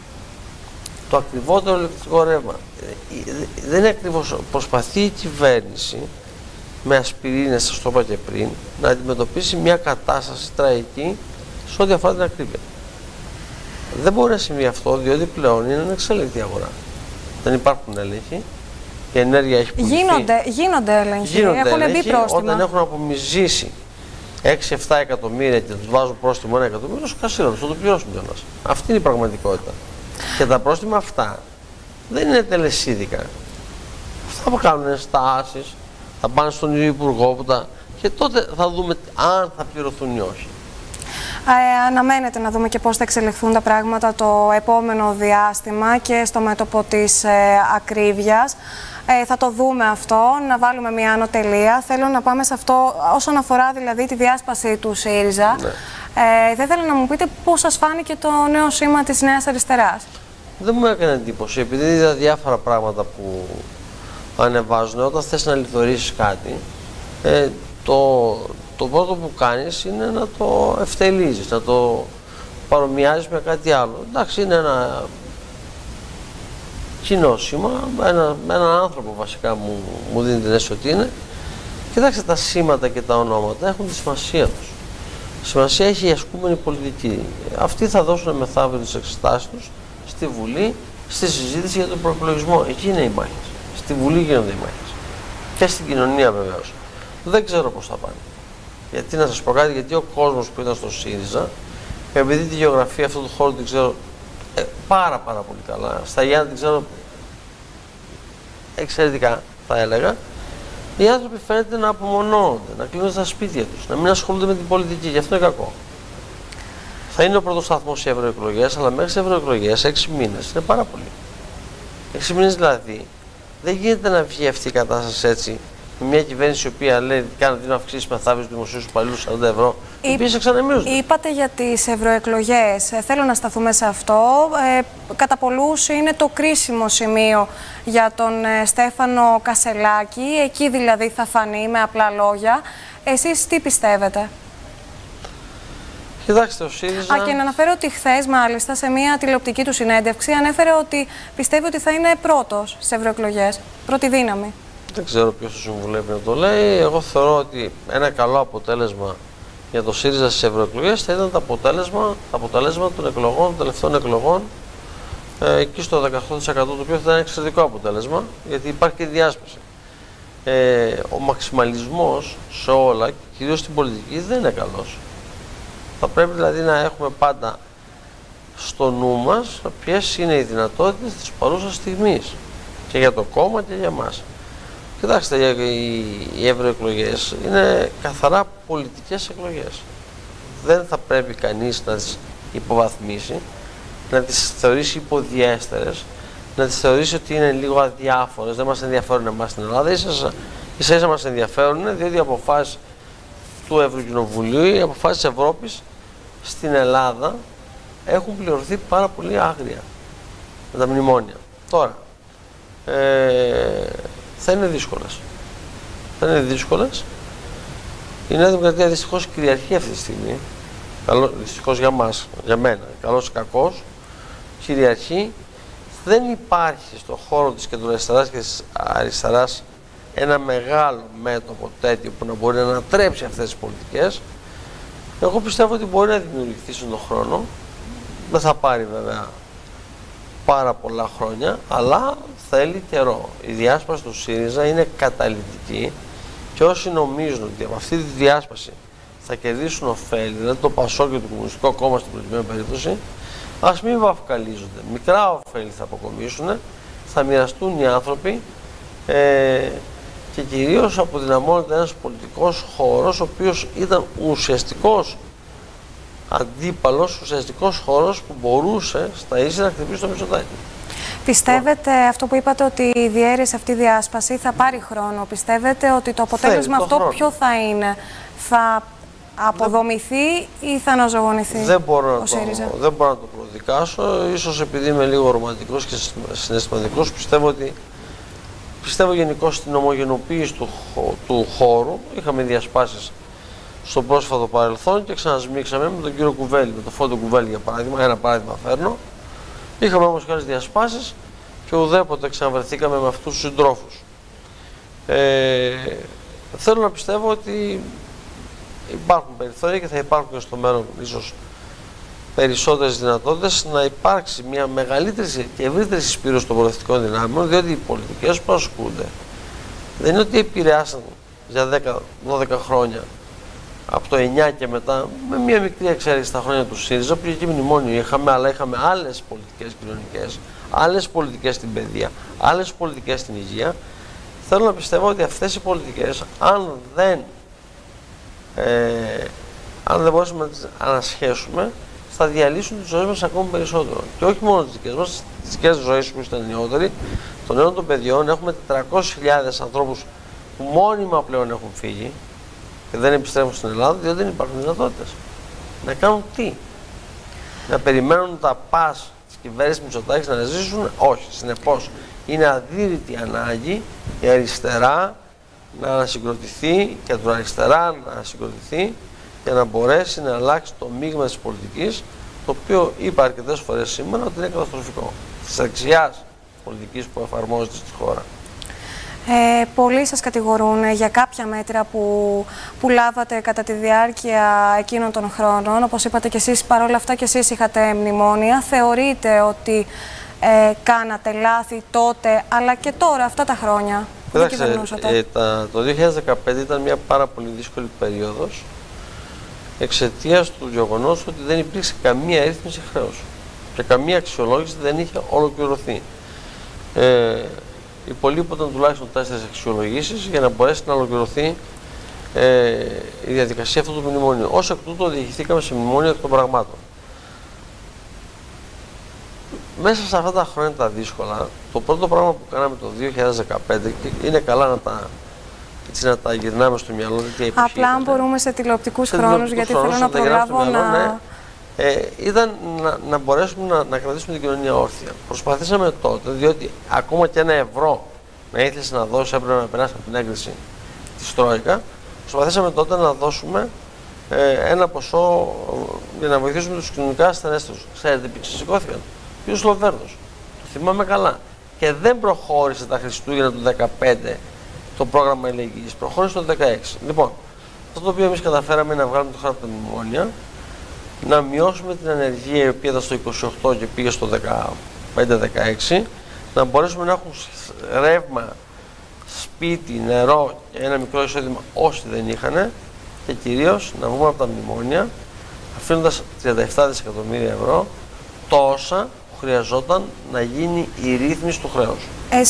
το ακριβότερο ηλεκτρικό ρεύμα. Δεν είναι ακριβώς. Προσπαθεί η κυβέρνηση με ασπιρίνες, σας το είπα και πριν, να αντιμετωπίσει μια κατάσταση τραγική σε ό,τι αφορά την ακρίβεια. Δεν μπορεί να συμβεί αυτό, διότι πλέον είναι ανεξέλεγκτη αγορά. Δεν υπάρχουν έλεγχοι. Η ενέργεια έχει πουληθεί. Γίνονται έλεγχοι. Έχουν μπει πρόστιμα. Όταν έχουν απομυζήσει 6-7 εκατομμύρια και τους βάζουν πρόστιμο 1 εκατομμύριο, στο κασίρο τους θα το πληρώσουν κιόλας. Αυτή είναι η πραγματικότητα. Και τα πρόστιμα αυτά δεν είναι τελεσίδικα. Αυτά που κάνουν είναι στάσεις, θα πάνε στον ίδιο υπουργό και τότε θα δούμε αν θα πληρωθούν ή όχι. Αναμένεται να δούμε και πώς θα εξελιχθούν τα πράγματα το επόμενο διάστημα και στο μέτωπο της ακρίβειας. Θα το δούμε αυτό, να βάλουμε μια άνω τελεία. Θέλω να πάμε σε αυτό όσον αφορά δηλαδή τη διάσπαση του ΣΥΡΙΖΑ. Ναι. Θα ήθελα να μου πείτε πώς σας φάνηκε το νέο σήμα της Νέας Αριστεράς. Δεν μου έκανε εντύπωση, επειδή είδα διάφορα πράγματα που ανεβάζουν. Όταν θες να λιθορήσεις κάτι, το πρώτο που κάνεις είναι να το ευτελίζεις, να το παρομοιάζεις με κάτι άλλο. Εντάξει, είναι ένα κοινό σήμα, με έναν άνθρωπο βασικά μου δίνει την αίσθηση ότι είναι. Κοιτάξτε, τα σήματα και τα ονόματα έχουν τη σημασία τους. Σημασία έχει η ασκούμενη πολιτική. Αυτοί θα δώσουν μεθαύριο τις εξετάσεις τους στη Βουλή, στη συζήτηση για τον προεκλογισμό. Εκεί είναι οι μάχες. Στη Βουλή γίνονται οι μάχες. Και στην κοινωνία βεβαίως. Δεν ξέρω πώς θα πάνε. Γιατί να σας πω κάτι, γιατί ο κόσμος που ήταν στο ΣΥΡΙΖΑ, επειδή τη γεωγραφία αυτού του χώρου την ξέρω πάρα πολύ καλά, στα Γιάννη την ξέρω εξαιρετικά θα έλεγα, οι άνθρωποι φαίνεται να απομονώνονται, να κλείνουν στα σπίτια τους, να μην ασχολούνται με την πολιτική, γι' αυτό είναι κακό. Θα είναι ο πρώτος σταθμός οι ευρωεκλογές, αλλά μέχρι τις ευρωεκλογές 6 μήνες είναι πάρα πολύ. 6 μήνες δηλαδή, δεν γίνεται να βγει αυτή η κατάσταση έτσι. Μια κυβέρνηση η οποία λέει κάνει να αυξήσει μεθαύριο στους δημοσίους υπαλλήλους 40 ευρώ, οι οποίες εξανεμίζονται. Είπατε για τις ευρωεκλογές. Θέλω να σταθούμε σε αυτό. Κατά πολλούς είναι το κρίσιμο σημείο για τον Στέφανο Κασσελάκη. Εκεί δηλαδή θα φανεί με απλά λόγια. Εσείς τι πιστεύετε? Κοιτάξτε, ο ΣΥΡΙΖΑ... Και να αναφέρω ότι χθες, μάλιστα, σε μια τηλεοπτική του συνέντευξη, ανέφερε ότι πιστεύει ότι θα είναι πρώτος σε ευρωεκλογές. Πρώτη δύναμη. Δεν ξέρω ποιος το συμβουλεύει να το λέει. Εγώ θεωρώ ότι ένα καλό αποτέλεσμα για το ΣΥΡΙΖΑ στις ευρωεκλογές θα ήταν το αποτέλεσμα των εκλογών, των τελευταίων εκλογών, εκεί στο 18%, το οποίο θα ήταν ένα εξαιρετικό αποτέλεσμα, γιατί υπάρχει και διάσπαση. Ο μαξιμαλισμός σε όλα, κυρίως στην πολιτική, δεν είναι καλός. Θα πρέπει δηλαδή να έχουμε πάντα στο νου μας ποιες είναι οι δυνατότητες της παρούσας στιγμής και για το κόμμα και για εμάς. Κοιτάξτε, οι ευρωεκλογές είναι καθαρά πολιτικές εκλογές. Δεν θα πρέπει κανείς να τις υποβαθμίσει, να τις θεωρήσει υποδιέστερες, να τις θεωρήσει ότι είναι λίγο αδιάφορες, δεν μας ενδιαφέρουν εμάς στην Ελλάδα. Ίσα-ίσα μας ενδιαφέρουν, διότι οι αποφάσεις του Ευρωκοινοβουλίου, οι αποφάσεις της Ευρώπης στην Ελλάδα έχουν πληρωθεί πάρα πολύ άγρια με τα μνημόνια. Τώρα, θα είναι δύσκολες. Θα είναι δύσκολες. Η Νέα Δημοκρατία δυστυχώς κυριαρχεί αυτή τη στιγμή. Δυστυχώς για μας, για μένα, καλός ή κακός, κυριαρχεί. Δεν υπάρχει στον χώρο της κεντροαριστεράς και της αριστεράς ένα μεγάλο μέτωπο τέτοιο που να μπορεί να ανατρέψει αυτές τις πολιτικές. Εγώ πιστεύω ότι μπορεί να δημιουργηθεί στον χρόνο. Δεν θα πάρει βέβαια πάρα πολλά χρόνια, αλλά θέλει καιρό. Η διάσπαση του ΣΥΡΙΖΑ είναι καταλυτική και όσοι νομίζουν ότι από αυτή τη διάσπαση θα κερδίσουν ωφέλη, δηλαδή το ΠΑΣΟΚ και το Κομμουνιστικό Κόμμα στην προκειμένη περίπτωση, ας μην βαφκαλίζονται. Μικρά ωφέλη θα αποκομίσουν, θα μοιραστούν οι άνθρωποι και κυρίως αποδυναμώνεται ένας πολιτικός χώρος, ο οποίος ήταν ουσιαστικός αντίπαλος, ουσιαστικός χώρος που μπορούσε στα ίσια να χτυπήσει το Μητσοτάκη. Πιστεύετε αυτό που είπατε, ότι η διαίρεση αυτή η διάσπαση θα πάρει χρόνο? Πιστεύετε ότι το αποτέλεσμα αυτό ποιο θα είναι? Θα αποδομηθεί ή θα αναζωογονηθεί? Δεν μπορώ να το προδικάσω. Ίσως επειδή είμαι λίγο ρομαντικός και συναισθηματικός, πιστεύω γενικώς στην ομογενοποίηση του χώρου. Είχαμε διασπάσεις στο πρόσφατο παρελθόν και ξανασμίξαμε με τον κύριο Κουβέλη, με τον Φώτο Κουβέλη για παράδειγμα. Ένα παράδειγμα φέρνω. Είχαμε όμως κάποιες διασπάσεις και ουδέποτε ξαναβρεθήκαμε με αυτούς τους συντρόφους. Θέλω να πιστεύω ότι υπάρχουν περιθώρια και θα υπάρχουν και στο μέλλον ίσως περισσότερες δυνατότητες να υπάρξει μια μεγαλύτερη και ευρύτερη συσπήρωση των προοδευτικών δυνάμεων, διότι οι πολιτικές που ασκούνται δεν είναι ότι επηρεάσαν για 10-12 χρόνια από το 9 και μετά, με μια μικρή εξαίρεση στα χρόνια του ΣΥΡΙΖΑ, που εκεί μνημόνιο είχαμε, αλλά είχαμε άλλες πολιτικές κοινωνικές, άλλες πολιτικές στην παιδεία, άλλες πολιτικές στην υγεία. Θέλω να πιστεύω ότι αυτές οι πολιτικές, αν δεν μπορέσουμε να τις ανασχέσουμε, θα διαλύσουν τις ζωές μας ακόμη περισσότερο. Και όχι μόνο τις δικές μας, τις δικές ζωές που ήταν νεότεροι, των νέων των παιδιών. Έχουμε 400.000 ανθρώπους που μόνιμα πλέον έχουν φύγει και δεν επιστρέφουν στην Ελλάδα, διότι δεν υπάρχουν δυνατότητες. Να κάνουν τι? Να περιμένουν τα πας της κυβέρνησης Μητσοτάκη να ζήσουν? Όχι. Συνεπώς, είναι αδύρυτη ανάγκη η αριστερά να ανασυγκροτηθεί, η κεντροαριστερά να ανασυγκροτηθεί για να μπορέσει να αλλάξει το μείγμα της πολιτικής, το οποίο είπα αρκετές φορές σήμερα ότι είναι καταστροφικό. Της δεξιάς πολιτικής που εφαρμόζεται στη χώρα. Πολλοί σας κατηγορούν για κάποια μέτρα που λάβατε κατά τη διάρκεια εκείνων των χρόνων. Όπως είπατε και εσείς, παρόλα αυτά και εσείς είχατε μνημόνια. Θεωρείτε ότι κάνατε λάθη τότε, αλλά και τώρα, αυτά τα χρόνια που δεν κυβερνούσατε? Το 2015 ήταν μια πάρα πολύ δύσκολη περίοδος, εξαιτίας του γεγονός ότι δεν υπήρξε καμία ρύθμιση χρέους και καμία αξιολόγηση δεν είχε ολοκληρωθεί. Υπολείπονταν τουλάχιστον 4 αξιολογήσεις για να μπορέσει να ολοκληρωθεί η διαδικασία αυτού του μνημονίου. Ως εκ τούτου οδηγηθήκαμε σε μνημόνιο εκ των πραγμάτων. Μέσα σε αυτά τα χρόνια τα δύσκολα, το πρώτο πράγμα που κάναμε το 2015, και είναι καλά να τα γυρνάμε στο μυαλό. Απλά αν μπορούμε σε τηλεοπτικούς χρόνους, γιατί θέλω να προλάβω να... ήταν να μπορέσουμε να κρατήσουμε την κοινωνία όρθια. Προσπαθήσαμε τότε, διότι ακόμα και ένα ευρώ να ήθελες να δώσεις, έπρεπε να περάσει από την έγκριση της Τρόικα. Προσπαθήσαμε τότε να δώσουμε ένα ποσό για να βοηθήσουμε τους κοινωνικά ασθενέστερους. Ξέρετε, σηκώθηκαν. Ο κ. Λοβέρδος, το θυμάμαι καλά. Και δεν προχώρησε τα Χριστούγεννα του 2015 το πρόγραμμα αλληλεγγύης. Προχώρησε το 2016. Λοιπόν, αυτό το οποίο εμείς καταφέραμε να βγάλουμε το χάρτη από τα μνημόνια, να μειώσουμε την ανεργία, η οποία ήταν στο 28 και πήγε στο 15-16, να μπορέσουμε να έχουν ρεύμα, σπίτι, νερό και ένα μικρό εισόδημα όσοι δεν είχαν, και κυρίως να βγούμε από τα μνημόνια αφήνοντας 37 δισεκατομμύρια ευρώ, τόσα που χρειαζόταν να γίνει η ρύθμιση του χρέους.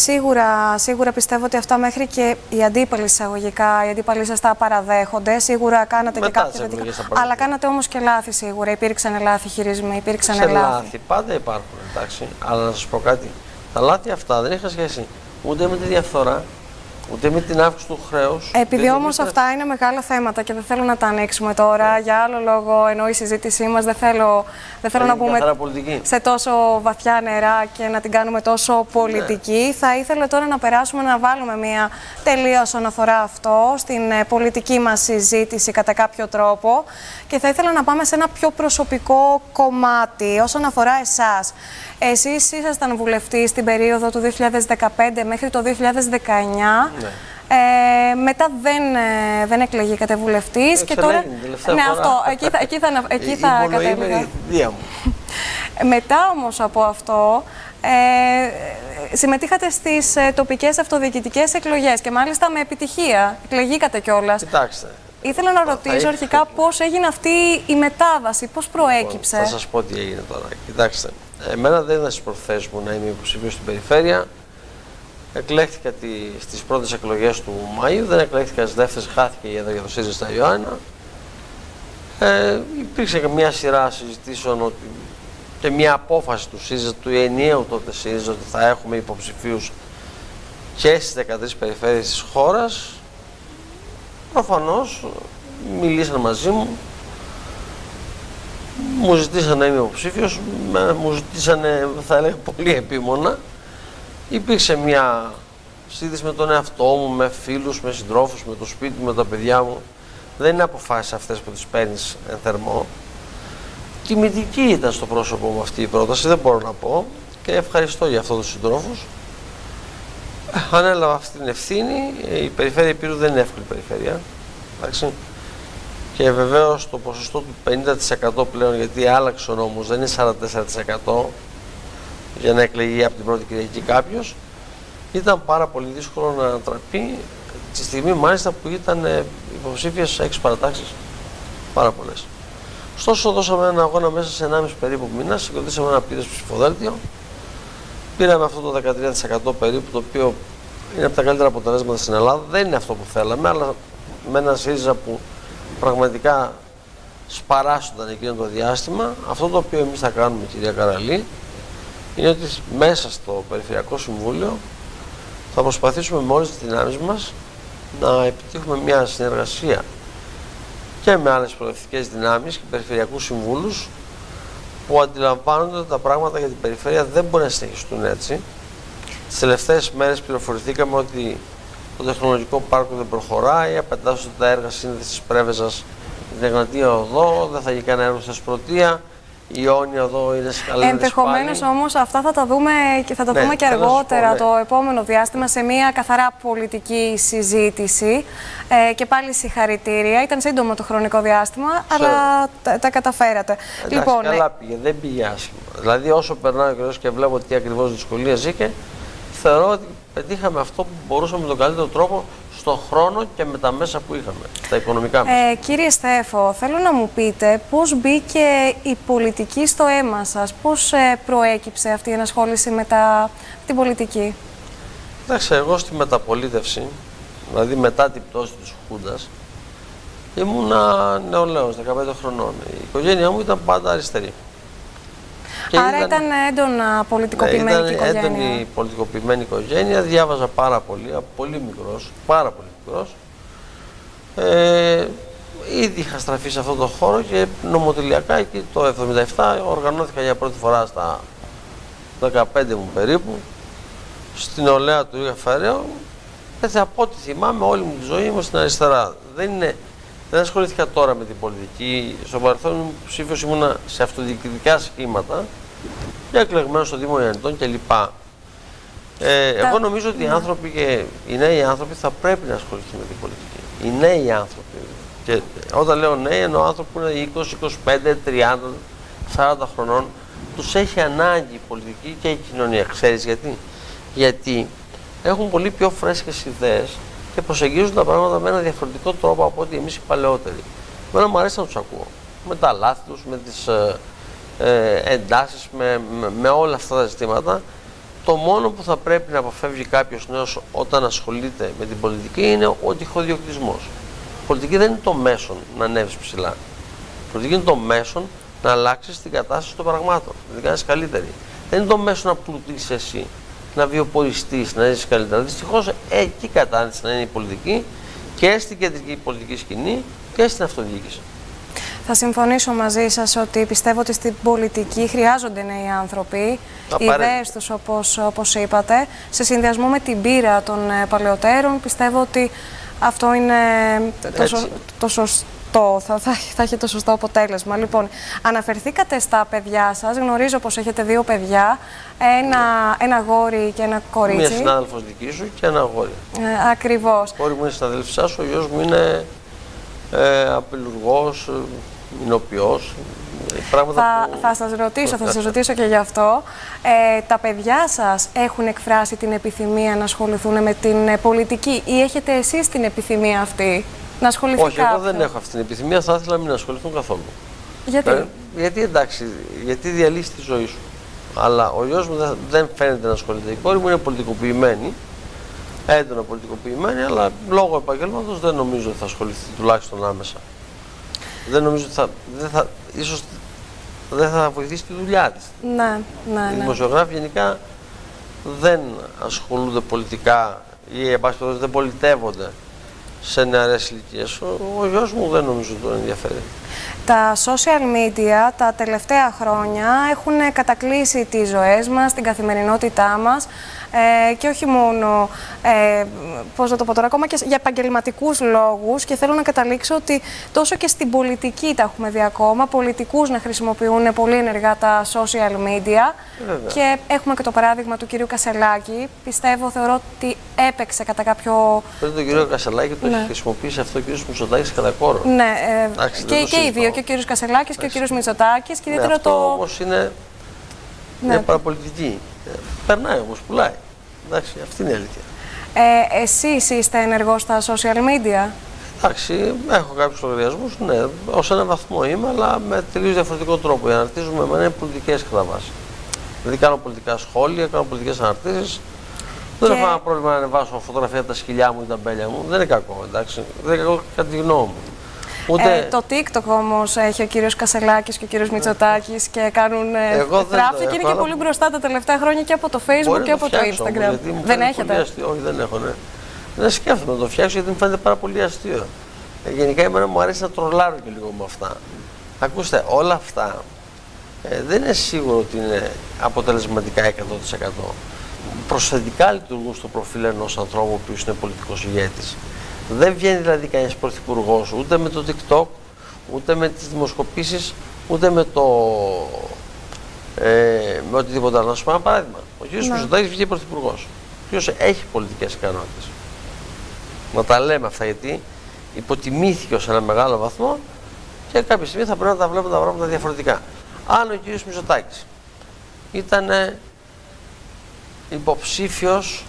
Σίγουρα πιστεύω ότι αυτά μέχρι και οι αντίπαλοι εισαγωγικά, οι αντίπαλοι σας τα παραδέχονται. Σίγουρα κάνατε και κάποια τέτοια. Αλλά κάνατε όμως και λάθη σίγουρα. Υπήρξαν λάθη χειρισμοί, υπήρξαν λάθη. Πάντα υπάρχουν, εντάξει. Αλλά να σας πω κάτι. Τα λάθη αυτά δεν είχαν σχέση ούτε με τη διαφθορά, ούτε με την αύξηση του χρέους. Επειδή όμως αυτά είναι μεγάλα θέματα και δεν θέλω να τα ανοίξουμε τώρα, για άλλο λόγο, ενώ η συζήτησή μας δεν θέλω να μπούμε σε τόσο βαθιά νερά και να την κάνουμε τόσο πολιτική. Θα ήθελα τώρα να περάσουμε να βάλουμε μια τελεία όσον αφορά αυτό στην πολιτική μας συζήτηση κατά κάποιο τρόπο, και θα ήθελα να πάμε σε ένα πιο προσωπικό κομμάτι όσον αφορά εσάς. Εσείς ήσασταν βουλευτής στην περίοδο του 2015 μέχρι το 2019. Ναι. Μετά δεν εκλεγήκατε βουλευτής και τώρα... Ναι, αυτό, εκεί θα κατέβηκα. Μετά όμως από αυτό συμμετείχατε στις τοπικές αυτοδιοικητικές εκλογές και μάλιστα με επιτυχία. Εκλεγήκατε κιόλας. Κοιτάξτε. Ήθελα να ρωτήσω αρχικά πώς έγινε αυτή η μετάβαση, πώς προέκυψε. Θα σας πω τι έγινε τώρα. Κοιτάξτε, εμένα δεν ήταν στις προθέσεις μου να είμαι υποψήφιος στην περιφέρεια. Εκλέχθηκα στις πρώτες εκλογές του Μαΐου, δεν εκλέχθηκα στις δεύτερες, χάθηκε εδώ για το ΣΥΡΙΖΑ στα Ιωάννα. Υπήρξε και μια σειρά συζητήσεων και μια απόφαση του ΣΥΡΙΖΑ, του ενιαίου τότε ΣΥΡΙΖΑ, ότι θα έχουμε υποψηφίους και στις 13 περιφέρειες της χώρας. Προφανώς μιλήσαν μαζί μου, μου ζητήσαν να είμαι υποψήφιος, μου ζητήσαν, θα έλεγα, πολύ επίμονα. Υπήρξε μια συζήτηση με τον εαυτό μου, με φίλους, με συντρόφους, με το σπίτι μου, με τα παιδιά μου. Δεν είναι αποφάσεις αυτές που τις παίρνεις εν θερμό. Τιμητική ήταν στο πρόσωπό μου αυτή η πρόταση, δεν μπορώ να πω, και ευχαριστώ για αυτό τους συντρόφους. Ανέλαβα αυτή την ευθύνη. Η περιφέρεια Ηπείρου δεν είναι εύκολη περιφέρεια. Εντάξει. Και βεβαίως το ποσοστό του 50% πλέον, γιατί άλλαξε ο νόμος, δεν είναι 44% για να εκλεγεί από την πρώτη Κυριακή κάποιος. Ήταν πάρα πολύ δύσκολο να ανατραπεί τη στιγμή μάλιστα που ήταν υποψήφιες σε 6 παρατάξεις, πάρα πολλές. Ωστόσο, δώσαμε ένα αγώνα μέσα σε 1,5 περίπου μήνα, συγκροτήσαμε ένα πλήρες ψηφοδέλτιο. Πήραμε αυτό το 13% περίπου, το οποίο είναι από τα καλύτερα αποτελέσματα στην Ελλάδα. Δεν είναι αυτό που θέλαμε, αλλά με ένα ΣΥΡΙΖΑ που πραγματικά σπαράσσονταν εκείνο το διάστημα. Αυτό το οποίο εμείς θα κάνουμε, κυρία Καραλή, είναι ότι μέσα στο Περιφερειακό Συμβούλιο θα προσπαθήσουμε με όλες τις δυνάμεις μας να επιτύχουμε μια συνεργασία και με άλλες προοδευτικές δυνάμεις και περιφερειακούς συμβούλους που αντιλαμβάνονται ότι τα πράγματα για την περιφέρεια δεν μπορεί να συνεχιστούν έτσι. Τις τελευταίες μέρες πληροφορηθήκαμε ότι το τεχνολογικό πάρκο δεν προχωράει, απεντάσσονται τα έργα σύνδεσης της Πρέβεζας με την Εγνατία Οδό, δεν θα γίνει κανένα έργο στα Σπρωτεία. Η Ιόνια εδώ είναι σκαλίδες. Ενδεχομένως όμως αυτά θα τα δούμε και θα τα δούμε και αργότερα το επόμενο διάστημα σε μια καθαρά πολιτική συζήτηση. Και πάλι συγχαρητήρια. Ήταν σύντομο το χρονικό διάστημα, αλλά τα καταφέρατε. Εντάξει, λοιπόν, καλά πήγε, δεν πήγε άσχημα. Δηλαδή όσο περνάει ο καιρός και βλέπω τι ακριβώς δυσκολίες είχε, θεωρώ ότι πετύχαμε αυτό που μπορούσαμε με τον καλύτερο τρόπο στον χρόνο και με τα μέσα που είχαμε, τα οικονομικά μέσα. Κύριε Στέφο, θέλω να μου πείτε πώς μπήκε η πολιτική στο αίμα σας, πώς προέκυψε αυτή η ενασχόληση με την πολιτική. Εντάξει, εγώ στη μεταπολίτευση, δηλαδή μετά την πτώση της Χούντας, ήμουνα νεολαίος, 15 χρονών. Η οικογένειά μου ήταν πάντα αριστερή. Άρα ήταν έντονα πολιτικοποιημένη οικογένεια. Ήταν έντονη πολιτικοποιημένη οικογένεια, διάβαζα πάρα πολύ, από πολύ μικρός, πάρα πολύ μικρός. Ήδη είχα στραφεί σε αυτό το χώρο και νομοτελειακά εκεί το 1977 οργανώθηκα για πρώτη φορά στα 15 μου περίπου, στην νεολαία του Ήγα Φαρέου. Από ό,τι θυμάμαι όλη μου τη ζωή ήμουν στην αριστερά. Δεν ασχολήθηκα τώρα με την πολιτική. Στο παρελθόν ήμουν ψήφιος, ήμουνα σε αυτοδιοικητικά σχήματα και εκλεγμένος στο Δήμο Ιαννητών κλπ. Εγώ νομίζω ότι οι άνθρωποι και οι νέοι άνθρωποι θα πρέπει να ασχοληθούν με την πολιτική. Οι νέοι άνθρωποι. Και όταν λέω νέοι, εννοώ άνθρωποι που είναι 20, 25, 30, 40 χρονών. Τους έχει ανάγκη η πολιτική και η κοινωνία. Ξέρεις γιατί? Γιατί έχουν πολύ πιο φρέσκες ιδέες και προσεγγίζουν τα πράγματα με ένα διαφορετικό τρόπο από ότι εμείς οι παλαιότεροι. Εμένα μου αρέσει να τους ακούω. Με τα λάθη τους, με τις εντάσεις, με όλα αυτά τα ζητήματα. Το μόνο που θα πρέπει να αποφεύγει κάποιος νέος όταν ασχολείται με την πολιτική είναι ο τυχοδιοκτισμός. Η πολιτική δεν είναι το μέσον να ανέβεις ψηλά. Η πολιτική είναι το μέσον να αλλάξεις την κατάσταση των πραγμάτων, να την κάνεις καλύτερη. Δεν είναι το μέσον να πλουτίσεις εσύ, να βιοποριστείς, να ζήσεις καλύτερα. Δυστυχώς εκεί κατάνοιξε να είναι η πολιτική και στην κεντρική πολιτική σκηνή και στην αυτοδιοίκηση. Θα συμφωνήσω μαζί σας ότι πιστεύω ότι στην πολιτική χρειάζονται νέοι άνθρωποι, οι ιδέες τους όπως είπατε, σε συνδυασμό με την πείρα των παλαιότερων. Πιστεύω ότι αυτό είναι το σωστό. Θα έχει το σωστό αποτέλεσμα. Λοιπόν, αναφερθήκατε στα παιδιά σας. Γνωρίζω πως έχετε 2 παιδιά, ένα αγόρι και ένα κορίτσι. Μία συνάδελφος δική σου και ένα αγόρι. Ακριβώς. Ο κόρη μου είναι συναδέλφισά σου, ο γιος μου είναι απειλουργός, ηνοποιός. Θα σας ρωτήσω και γι' αυτό. Τα παιδιά σας έχουν εκφράσει την επιθυμία να ασχοληθούν με την πολιτική ή έχετε εσείς την επιθυμία αυτή να ασχοληθεί κάποιος? Όχι, εγώ δεν έχω αυτή την επιθυμία, θα ήθελα να μην ασχοληθούν καθόλου. Γιατί? Γιατί εντάξει, γιατί διαλύσει τη ζωή σου. Αλλά ο γιος μου δεν φαίνεται να ασχολείται. Η κόρη μου είναι πολιτικοποιημένη, έντονα πολιτικοποιημένη, αλλά λόγω επαγγέλματος δεν νομίζω ότι θα ασχοληθεί τουλάχιστον άμεσα. Δεν νομίζω ότι ίσως δεν θα βοηθήσει τη δουλειά της. Ναι. Οι δημοσιογράφοι γενικά δεν ασχολούνται πολιτικά ή εν πάση περιπτώσει δεν πολιτεύονται σε νεαρές ηλικίες. Ο γιος μου δεν νομίζω ότι τον ενδιαφέρει. Τα social media τα τελευταία χρόνια έχουν κατακλείσει τις ζωές μας, την καθημερινότητά μας και όχι μόνο, πώς να το πω τώρα, ακόμα και για επαγγελματικούς λόγους, και θέλω να καταλήξω ότι τόσο και στην πολιτική τα έχουμε δει ακόμα, πολιτικούς να χρησιμοποιούν πολύ ενεργά τα social media. Και έχουμε και το παράδειγμα του κυρίου Κασελάκη. Θεωρώ ότι έπαιξε κατά κάποιο... Πριν τον κύριο Κασελάκη το έχει χρησιμοποιήσει αυτό ο κύριος Μητσοτάκης κατά κόρο. Ναι, και οι δύο, και ο κύριος Κασελάκης και ο κύριος Μητσοτάκης. Και αυτό όμως είναι μια παραπολιτική. Περνάει όμως, πουλάει. Εντάξει, αυτή είναι η αλήθεια. Εσείς είστε ενεργός στα social media? Εντάξει, έχω κάποιους λογαριασμούς, ναι, ως έναν βαθμό είμαι, αλλά με τελείως διαφορετικό τρόπο. Οι αναρτήσεις μου είναι πολιτικές κατά βάση. Δηλαδή κάνω πολιτικά σχόλια, κάνω πολιτικές αναρτήσεις. Δεν έχω ένα πρόβλημα να ανεβάσω φωτογραφία από τα σκυλιά μου ή τα μπέλια μου. Δεν είναι κακό, εντάξει. Δεν είναι κακό κατά τη γνώμη μου. Το TikTok όμως έχει ο κύριος Κασελάκης και ο κύριος Μητσοτάκης και κάνουν τράφικ και είναι και πολύ μπροστά τα τελευταία χρόνια και από το Facebook και από το Instagram. Δεν έχετε? Όχι, δεν έχω, ναι. Δεν σκέφτομαι να το φτιάξω γιατί μου φαίνεται πάρα πολύ αστείο. Γενικά εμένα μου αρέσει να τρολάρω και λίγο με αυτά. Ακούστε, όλα αυτά δεν είναι σίγουρο ότι είναι αποτελεσματικά 100%. Προσθετικά λειτουργούν στο προφίλ ενός ανθρώπου που είναι πολιτικός ηγέτης. Δεν βγαίνει δηλαδή κανείς πρωθυπουργός ούτε με το TikTok, ούτε με τις δημοσκοπήσεις, ούτε με με οτιδήποτε άλλο. Να σου πω ένα παράδειγμα. Ο κ. Μητσοτάκης βγήκε πρωθυπουργός, ο οποίος έχει πολιτικές ικανότητες. Να τα λέμε αυτά, γιατί υποτιμήθηκε ως ένα μεγάλο βαθμό και κάποια στιγμή θα πρέπει να τα βλέπουμε τα πράγματα διαφορετικά. Αν ο κ. Μητσοτάκης ήταν υποψήφιος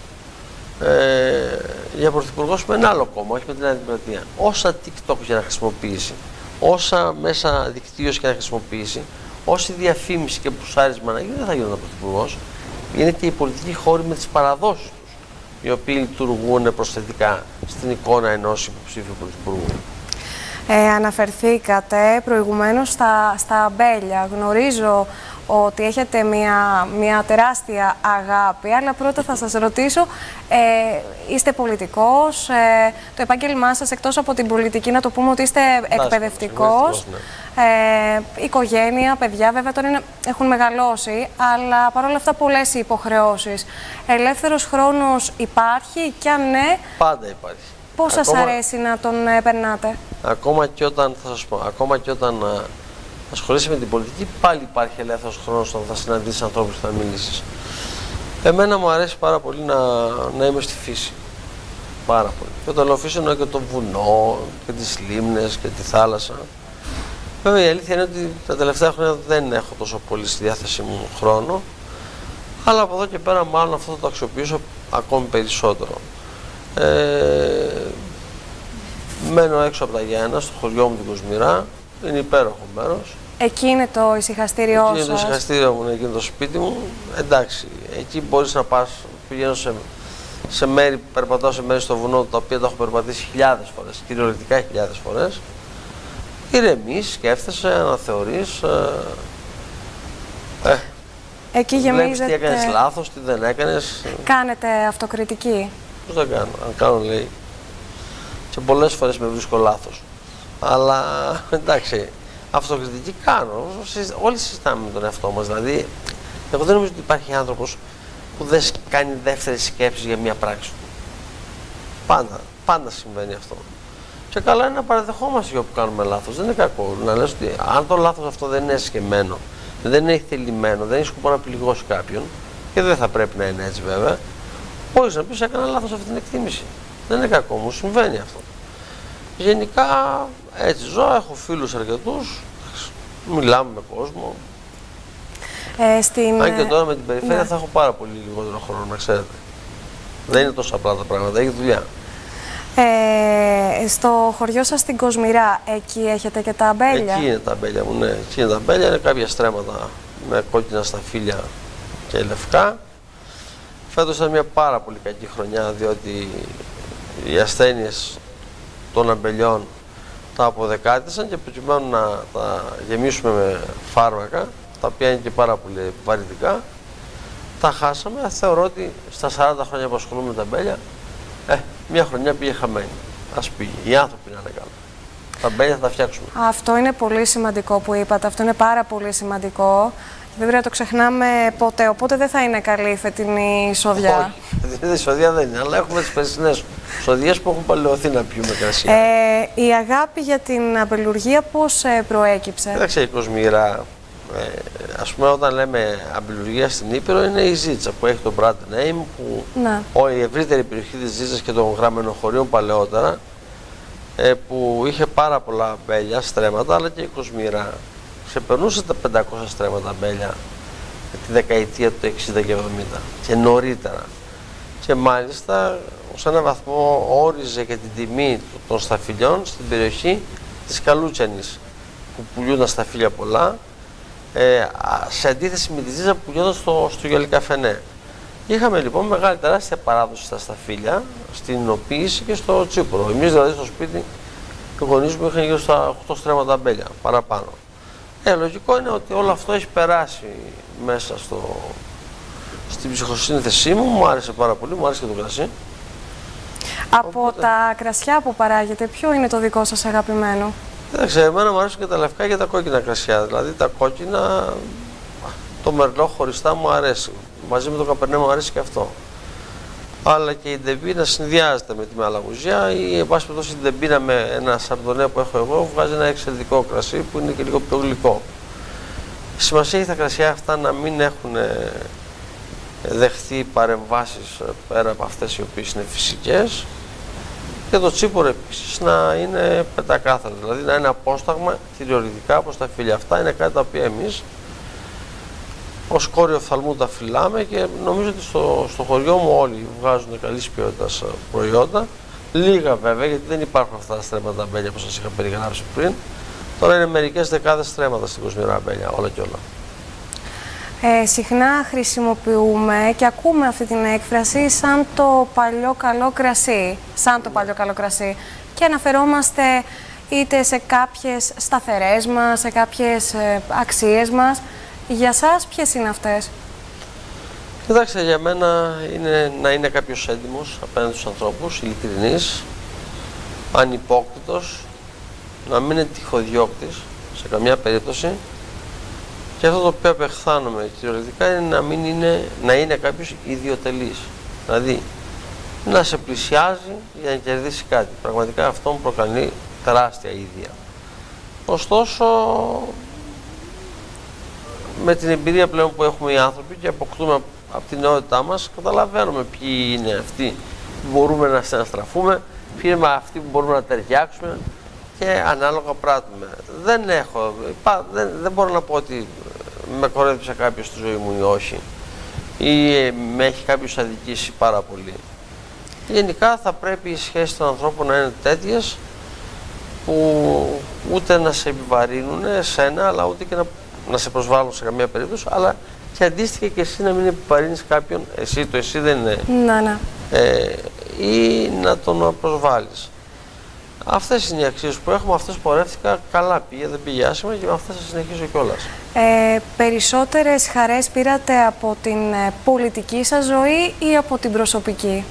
για πρωθυπουργός με ένα άλλο κόμμα, όχι με την Νέα Δημοκρατία, όσα TikTok για να χρησιμοποιήσει, όσα μέσα δικτύωση και να χρησιμοποιήσει, όση διαφήμιση και πουσάρισμα να γίνει, δεν θα γίνονταν πρωθυπουργός. Είναι και οι πολιτικοί χώροι με τις παραδόσεις τους, οι οποίοι λειτουργούν προσθετικά στην εικόνα ενός υποψήφιου πρωθυπουργού. Αναφερθήκατε προηγουμένως στα αμπέλια. Γνωρίζω ότι έχετε μια τεράστια αγάπη, αλλά πρώτα θα σας ρωτήσω, είστε πολιτικός, το επάγγελμά σας εκτός από την πολιτική, να το πούμε ότι είστε εκπαιδευτικός, οικογένεια, παιδιά βέβαια τώρα έχουν μεγαλώσει, αλλά παρόλα αυτά πολλές υποχρεώσεις. Ελεύθερος χρόνος υπάρχει και αν ναι, πάντα υπάρχει. Πώς σας αρέσει να τον περνάτε? Ακόμα και όταν, θα σας πω, ακόμα και όταν ασχολείσαι με την πολιτική, πάλι υπάρχει ελεύθερος χρόνος όταν θα συναντήσεις ανθρώπους και θα μιλήσεις. Εμένα μου αρέσει πάρα πολύ να είμαι στη φύση. Πάρα πολύ. Και όταν λέω φύση εννοώ και το βουνό, και τις λίμνες και τη θάλασσα. Βέβαια η αλήθεια είναι ότι τα τελευταία χρόνια δεν έχω τόσο πολύ στη διάθεση μου χρόνο, αλλά από εδώ και πέρα μάλλον αυτό θα το αξιοποιήσω ακόμη περισσότερο. Μένω έξω από τα Γιάννα, στο χωριό μου την Κοσμηρά. Είναι υπέροχο μέρος. Εκεί είναι το ησυχαστήριό σας? Εκεί είναι το ησυχαστήριο μου, εκεί είναι το σπίτι μου. Εντάξει, εκεί μπορείς να πας, πηγαίνω σε μέρη, περπατάω σε μέρη στο βουνό, τα οποία τα έχω περπατήσει χιλιάδες φορές, κυριολεκτικά χιλιάδες φορές. Ηρεμείς, σκέφτεσαι, αναθεωρείς. Εκεί γεμίζετε... Βλέπεις τι έκανες λάθος, τι δεν έκανες. Κάνετε αυτοκριτική? Πώς δεν κάνω, αν κάνω λέει. Και πολλές φορές με βρίσκω λάθος. Αλλά εντάξει, αυτοκριτική κάνω. Όλοι συζητάμε με τον εαυτό μας. Δηλαδή, εγώ δεν νομίζω ότι υπάρχει άνθρωπος που δεν κάνει δεύτερες σκέψεις για μια πράξη του. Πάντα συμβαίνει αυτό. Και καλά είναι να παραδεχόμαστε για που κάνουμε λάθος. Δεν είναι κακό να λες ότι αν το λάθος αυτό δεν είναι εσκεμμένο, δεν είναι θελημένο, δεν έχει σκοπό να πληγώσει κάποιον, και δεν θα πρέπει να είναι έτσι βέβαια, μπορείς να πεις έκανα λάθος αυτή την εκτίμηση. Δεν είναι κακό, μου συμβαίνει αυτό. Γενικά έτσι ζω, έχω φίλους αρκετούς, μιλάμε με κόσμο. Αν και τώρα με την περιφέρεια θα έχω πάρα πολύ λιγότερο χρόνο, να ξέρετε. Δεν είναι τόσο απλά τα πράγματα, έχει δουλειά. Στο χωριό σας στην Κοσμηρά, εκεί έχετε και τα αμπέλια? Εκεί είναι τα αμπέλια μου, ναι. Εκεί είναι τα αμπέλια, είναι κάποια στρέμματα με κόκκινα σταφύλια και λευκά. Φέτος ήταν μια πάρα πολύ κακή χρονιά, διότι οι ασθένειες των αμπελιών τα αποδεκάτησαν και προκειμένου να τα γεμίσουμε με φάρμακα, τα οποία είναι και πάρα πολύ βαρυτικά, τα χάσαμε. Θεωρώ ότι στα 40 χρόνια που ασχολούμαι με τα αμπέλια, μια χρονιά πήγε χαμένη. Ας πήγε. Οι άνθρωποι να είναι καλά. Τα αμπέλια θα τα φτιάξουμε. Αυτό είναι πολύ σημαντικό που είπατε. Αυτό είναι πάρα πολύ σημαντικό. Δεν πρέπει να το ξεχνάμε ποτέ. Οπότε δεν θα είναι καλή η φετινή σοδιά. Όχι, η σοδιά δεν είναι, αλλά έχουμε τις περσινές σοδιές που έχουν παλαιωθεί να πιούμε κρασί. Η αγάπη για την αμπελουργία πώς προέκυψε? Κοίταξε, η Κοσμηρά, ας πούμε, όταν λέμε αμπελουργία στην Ήπειρο, είναι η Ζήτσα που έχει το brand name, που η ευρύτερη περιοχή της Ζήτσας και των γραμμενοχωρίων παλαιότερα, που είχε πάρα πολλά αμπέλια, στρέμματα, αλλά και η Κοσμηρά ξεπερνούσε τα 500 στρέμματα αμπέλια τη δεκαετία του 60 και 70 και νωρίτερα. Και μάλιστα σε έναν βαθμό όριζε και την τιμή των σταφυλιών στην περιοχή της Καλούτσιανης, που πουλούνταν σταφύλια πολλά, σε αντίθεση με τη Ζήτσα που πουλούνταν στο Γελικαφενέ. Είχαμε λοιπόν μεγάλη τεράστια παράδοση στα σταφύλια, στην εινοποίηση και στο τσίπουρο. Εμείς δηλαδή στο σπίτι, οι γονείς μου είχαν γύρω στα 8 στρέμματα αμπέλια παραπάνω. Λογικό είναι ότι όλο αυτό έχει περάσει μέσα στην ψυχοσύνθεσή μου. Μου άρεσε πάρα πολύ, μου άρεσε και το κρασί. Από τα κρασιά που παράγετε, ποιο είναι το δικό σας αγαπημένο? Κοίταξε, εμένα μου αρέσουν και τα λευκά και τα κόκκινα κρασιά. Δηλαδή τα κόκκινα, το μερλό χωριστά μου αρέσει. Μαζί με το καπερνέ μου αρέσει και αυτό. Αλλά και η ντεμπίνα συνδυάζεται με τη μαλαγουζιά, ή εν πάση περιπτώσει η ντεμπίνα με ένα σαρντονέ που έχω εγώ βγάζει ένα εξαιρετικό κρασί που είναι και λίγο πιο γλυκό. Σημασία έχει τα κρασιά αυτά να μην έχουν δεχθεί παρεμβάσεις πέρα από αυτές οι οποίες είναι φυσικές, και το τσίπουρο επίσης να είναι πεντακάθαρο, δηλαδή να είναι απόσταγμα κυριολεκτικά από τα φύλλα. Αυτά είναι κάτι τα οποία εμείς ως κόριο οφθαλμού τα φυλάμε και νομίζω ότι στο χωριό μου όλοι βγάζουν καλής ποιότητας προϊόντα. Λίγα βέβαια, γιατί δεν υπάρχουν αυτά τα στρέμματα αμπέλια που σας είχα περιγράψει πριν. Τώρα είναι μερικές δεκάδες στρέμματα στην Κοσμηρά αμπέλια, όλα και όλα. Συχνά χρησιμοποιούμε και ακούμε αυτή την έκφραση σαν το παλιό καλό κρασί. Σαν το παλιό καλό κρασί. Και αναφερόμαστε είτε σε κάποιες σταθερές μας, σε κάποιες αξίες μας. Για σας ποιες είναι αυτές? Κοιτάξτε, για μένα είναι να είναι κάποιος έντιμος απέναντι στους ανθρώπους, ειλικρινής, ανυπόκριτος, να μην είναι τυχοδιώκτης σε καμιά περίπτωση, και αυτό το οποίο απεχθάνομαι κυριολεκτικά είναι να είναι κάποιος ιδιοτελής. Δηλαδή να σε πλησιάζει για να κερδίσει κάτι. Πραγματικά αυτό μου προκαλεί τεράστια ίδια. Ωστόσο, με την εμπειρία πλέον που έχουμε οι άνθρωποι και αποκτούμε από την νεότητά μας, καταλαβαίνουμε ποιοι είναι αυτοί που μπορούμε να συναστραφούμε, ποιοι είναι αυτοί που μπορούμε να ταιριάξουμε και ανάλογα πράττουμε. Δεν μπορώ να πω ότι με κορέδεψε κάποιος στη ζωή μου ή όχι, ή με έχει κάποιος αδικήσει πάρα πολύ. Γενικά θα πρέπει οι σχέσεις των ανθρώπων να είναι τέτοιες που ούτε να σε επιβαρύνουν εσένα, αλλά ούτε και να σε προσβάλλουν σε καμία περίπτωση, αλλά και αντίστοιχα και εσύ να μην επιβαρύνεις κάποιον, το εσύ δεν είναι, ή να τον προσβάλλεις. Αυτές είναι οι αξίες που έχουμε, αυτές πορεύτηκα, καλά πήγε, δεν πήγε άσχημα και με αυτές θα συνεχίσω κιόλας. Περισσότερες χαρές πήρατε από την πολιτική σας ζωή ή από την προσωπική?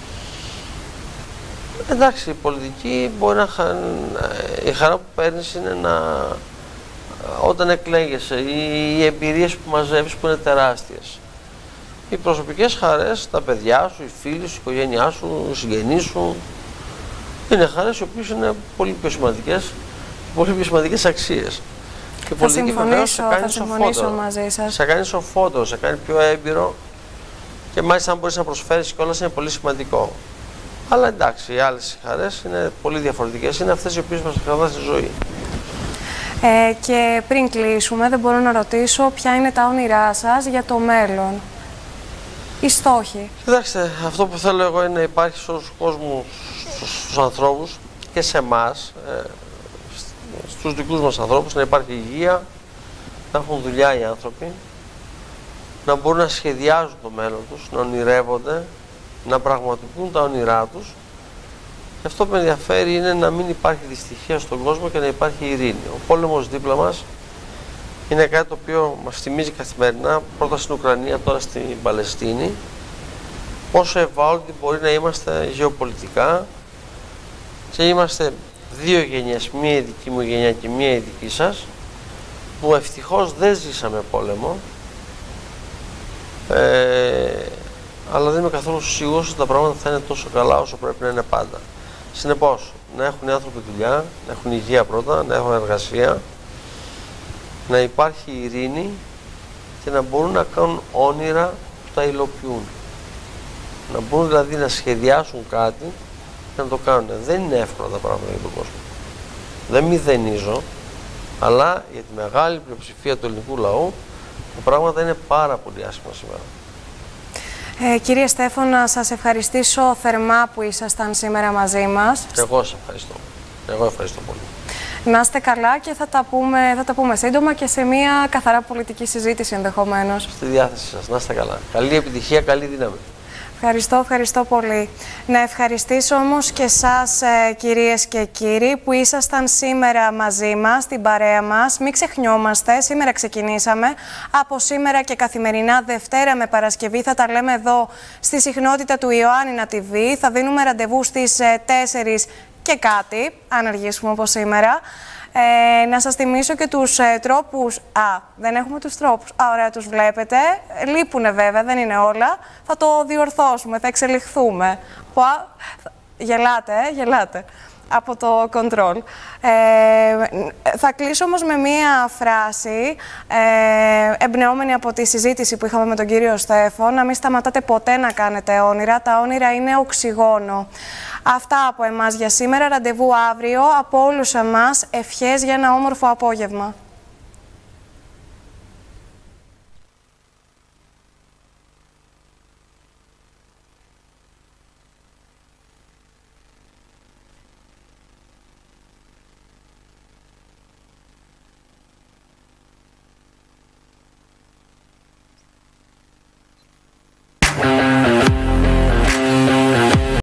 Εντάξει, η πολιτική μπορεί η χαρά που παίρνεις είναι όταν εκλέγεσαι, οι εμπειρίες που μαζεύεις που είναι τεράστιες. Οι προσωπικές χαρές, τα παιδιά σου, οι φίλοι σου, η οικογένειά σου, οι συγγενείς σου, είναι χαρές οι οποίες είναι πολύ πιο σημαντικές αξίες. Και θα συμφωνήσω μαζί σας. Σε κάνει σοφότερο, σε κάνει πιο έμπειρο και μάλιστα αν μπορείς να προσφέρεις κιόλας είναι πολύ σημαντικό. Αλλά εντάξει, οι άλλες χαρές είναι πολύ διαφορετικές, είναι αυτές οι οποίες μας κρατάνε στη ζωή. Και πριν κλείσουμε, δεν μπορώ να ρωτήσω ποια είναι τα όνειρά σας για το μέλλον. Οι στόχοι. Κοιτάξτε, αυτό που θέλω εγώ είναι να υπάρχει σε όλους τους κόσμους, στους ανθρώπους και σε εμάς, στους δικούς μας ανθρώπους, να υπάρχει υγεία, να έχουν δουλειά οι άνθρωποι, να μπορούν να σχεδιάζουν το μέλλον τους, να ονειρεύονται, να πραγματοποιούν τα όνειρά τους. Και αυτό που με ενδιαφέρει είναι να μην υπάρχει δυστυχία στον κόσμο και να υπάρχει ειρήνη. Ο πόλεμος δίπλα μας είναι κάτι το οποίο μας θυμίζει καθημερινά, πρώτα στην Ουκρανία, τώρα στην Παλαιστίνη, πόσο ευάλωτοι μπορεί να είμαστε γεωπολιτικά, και είμαστε δύο γενιές, μία η δική μου γενιά και μία η δική σας, που ευτυχώς δεν ζήσαμε πόλεμο, αλλά δεν είμαι καθόλου σίγουρος ότι τα πράγματα θα είναι τόσο καλά όσο πρέπει να είναι πάντα. Συνεπώς, να έχουν οι άνθρωποι δουλειά, να έχουν υγεία πρώτα, να έχουν εργασία, να υπάρχει ειρήνη και να μπορούν να κάνουν όνειρα που τα υλοποιούν. Να μπορούν δηλαδή να σχεδιάσουν κάτι και να το κάνουν. Δεν είναι εύκολα τα πράγματα για τον κόσμο. Δεν μηδενίζω, αλλά για τη μεγάλη πλειοψηφία του ελληνικού λαού τα πράγματα είναι πάρα πολύ άσχημα σήμερα. Κύριε Στέφο, να σας ευχαριστήσω θερμά που ήσασταν σήμερα μαζί μας. Εγώ σας ευχαριστώ. Εγώ ευχαριστώ πολύ. Να είστε καλά και θα τα πούμε σύντομα και σε μια καθαρά πολιτική συζήτηση ενδεχομένως. Στη διάθεση σας. Να είστε καλά. Καλή επιτυχία, καλή δύναμη. Ευχαριστώ πολύ. Να ευχαριστήσω όμως και εσάς, κυρίες και κύριοι, που ήσασταν σήμερα μαζί μας, στην παρέα μας. Μην ξεχνιόμαστε, σήμερα ξεκινήσαμε. Από σήμερα και καθημερινά, Δευτέρα με Παρασκευή, θα τα λέμε εδώ στη συχνότητα του Ιωάννινα TV. Θα δίνουμε ραντεβού στις 4 και κάτι, αν αργήσουμε όπως σήμερα. Να σας θυμίσω και τους τρόπους. Δεν έχουμε τους τρόπους. Ωραία, τους βλέπετε. Λείπουνε βέβαια, δεν είναι όλα. Θα το διορθώσουμε, θα εξελιχθούμε. Γελάτε από το control. Θα κλείσω όμως με μία φράση, εμπνεόμενη από τη συζήτηση που είχαμε με τον κύριο Στέφο, να μην σταματάτε ποτέ να κάνετε όνειρα. Τα όνειρα είναι οξυγόνο. Αυτά από εμάς για σήμερα. Ραντεβού αύριο. Από όλους εμάς, ευχές για ένα όμορφο απόγευμα.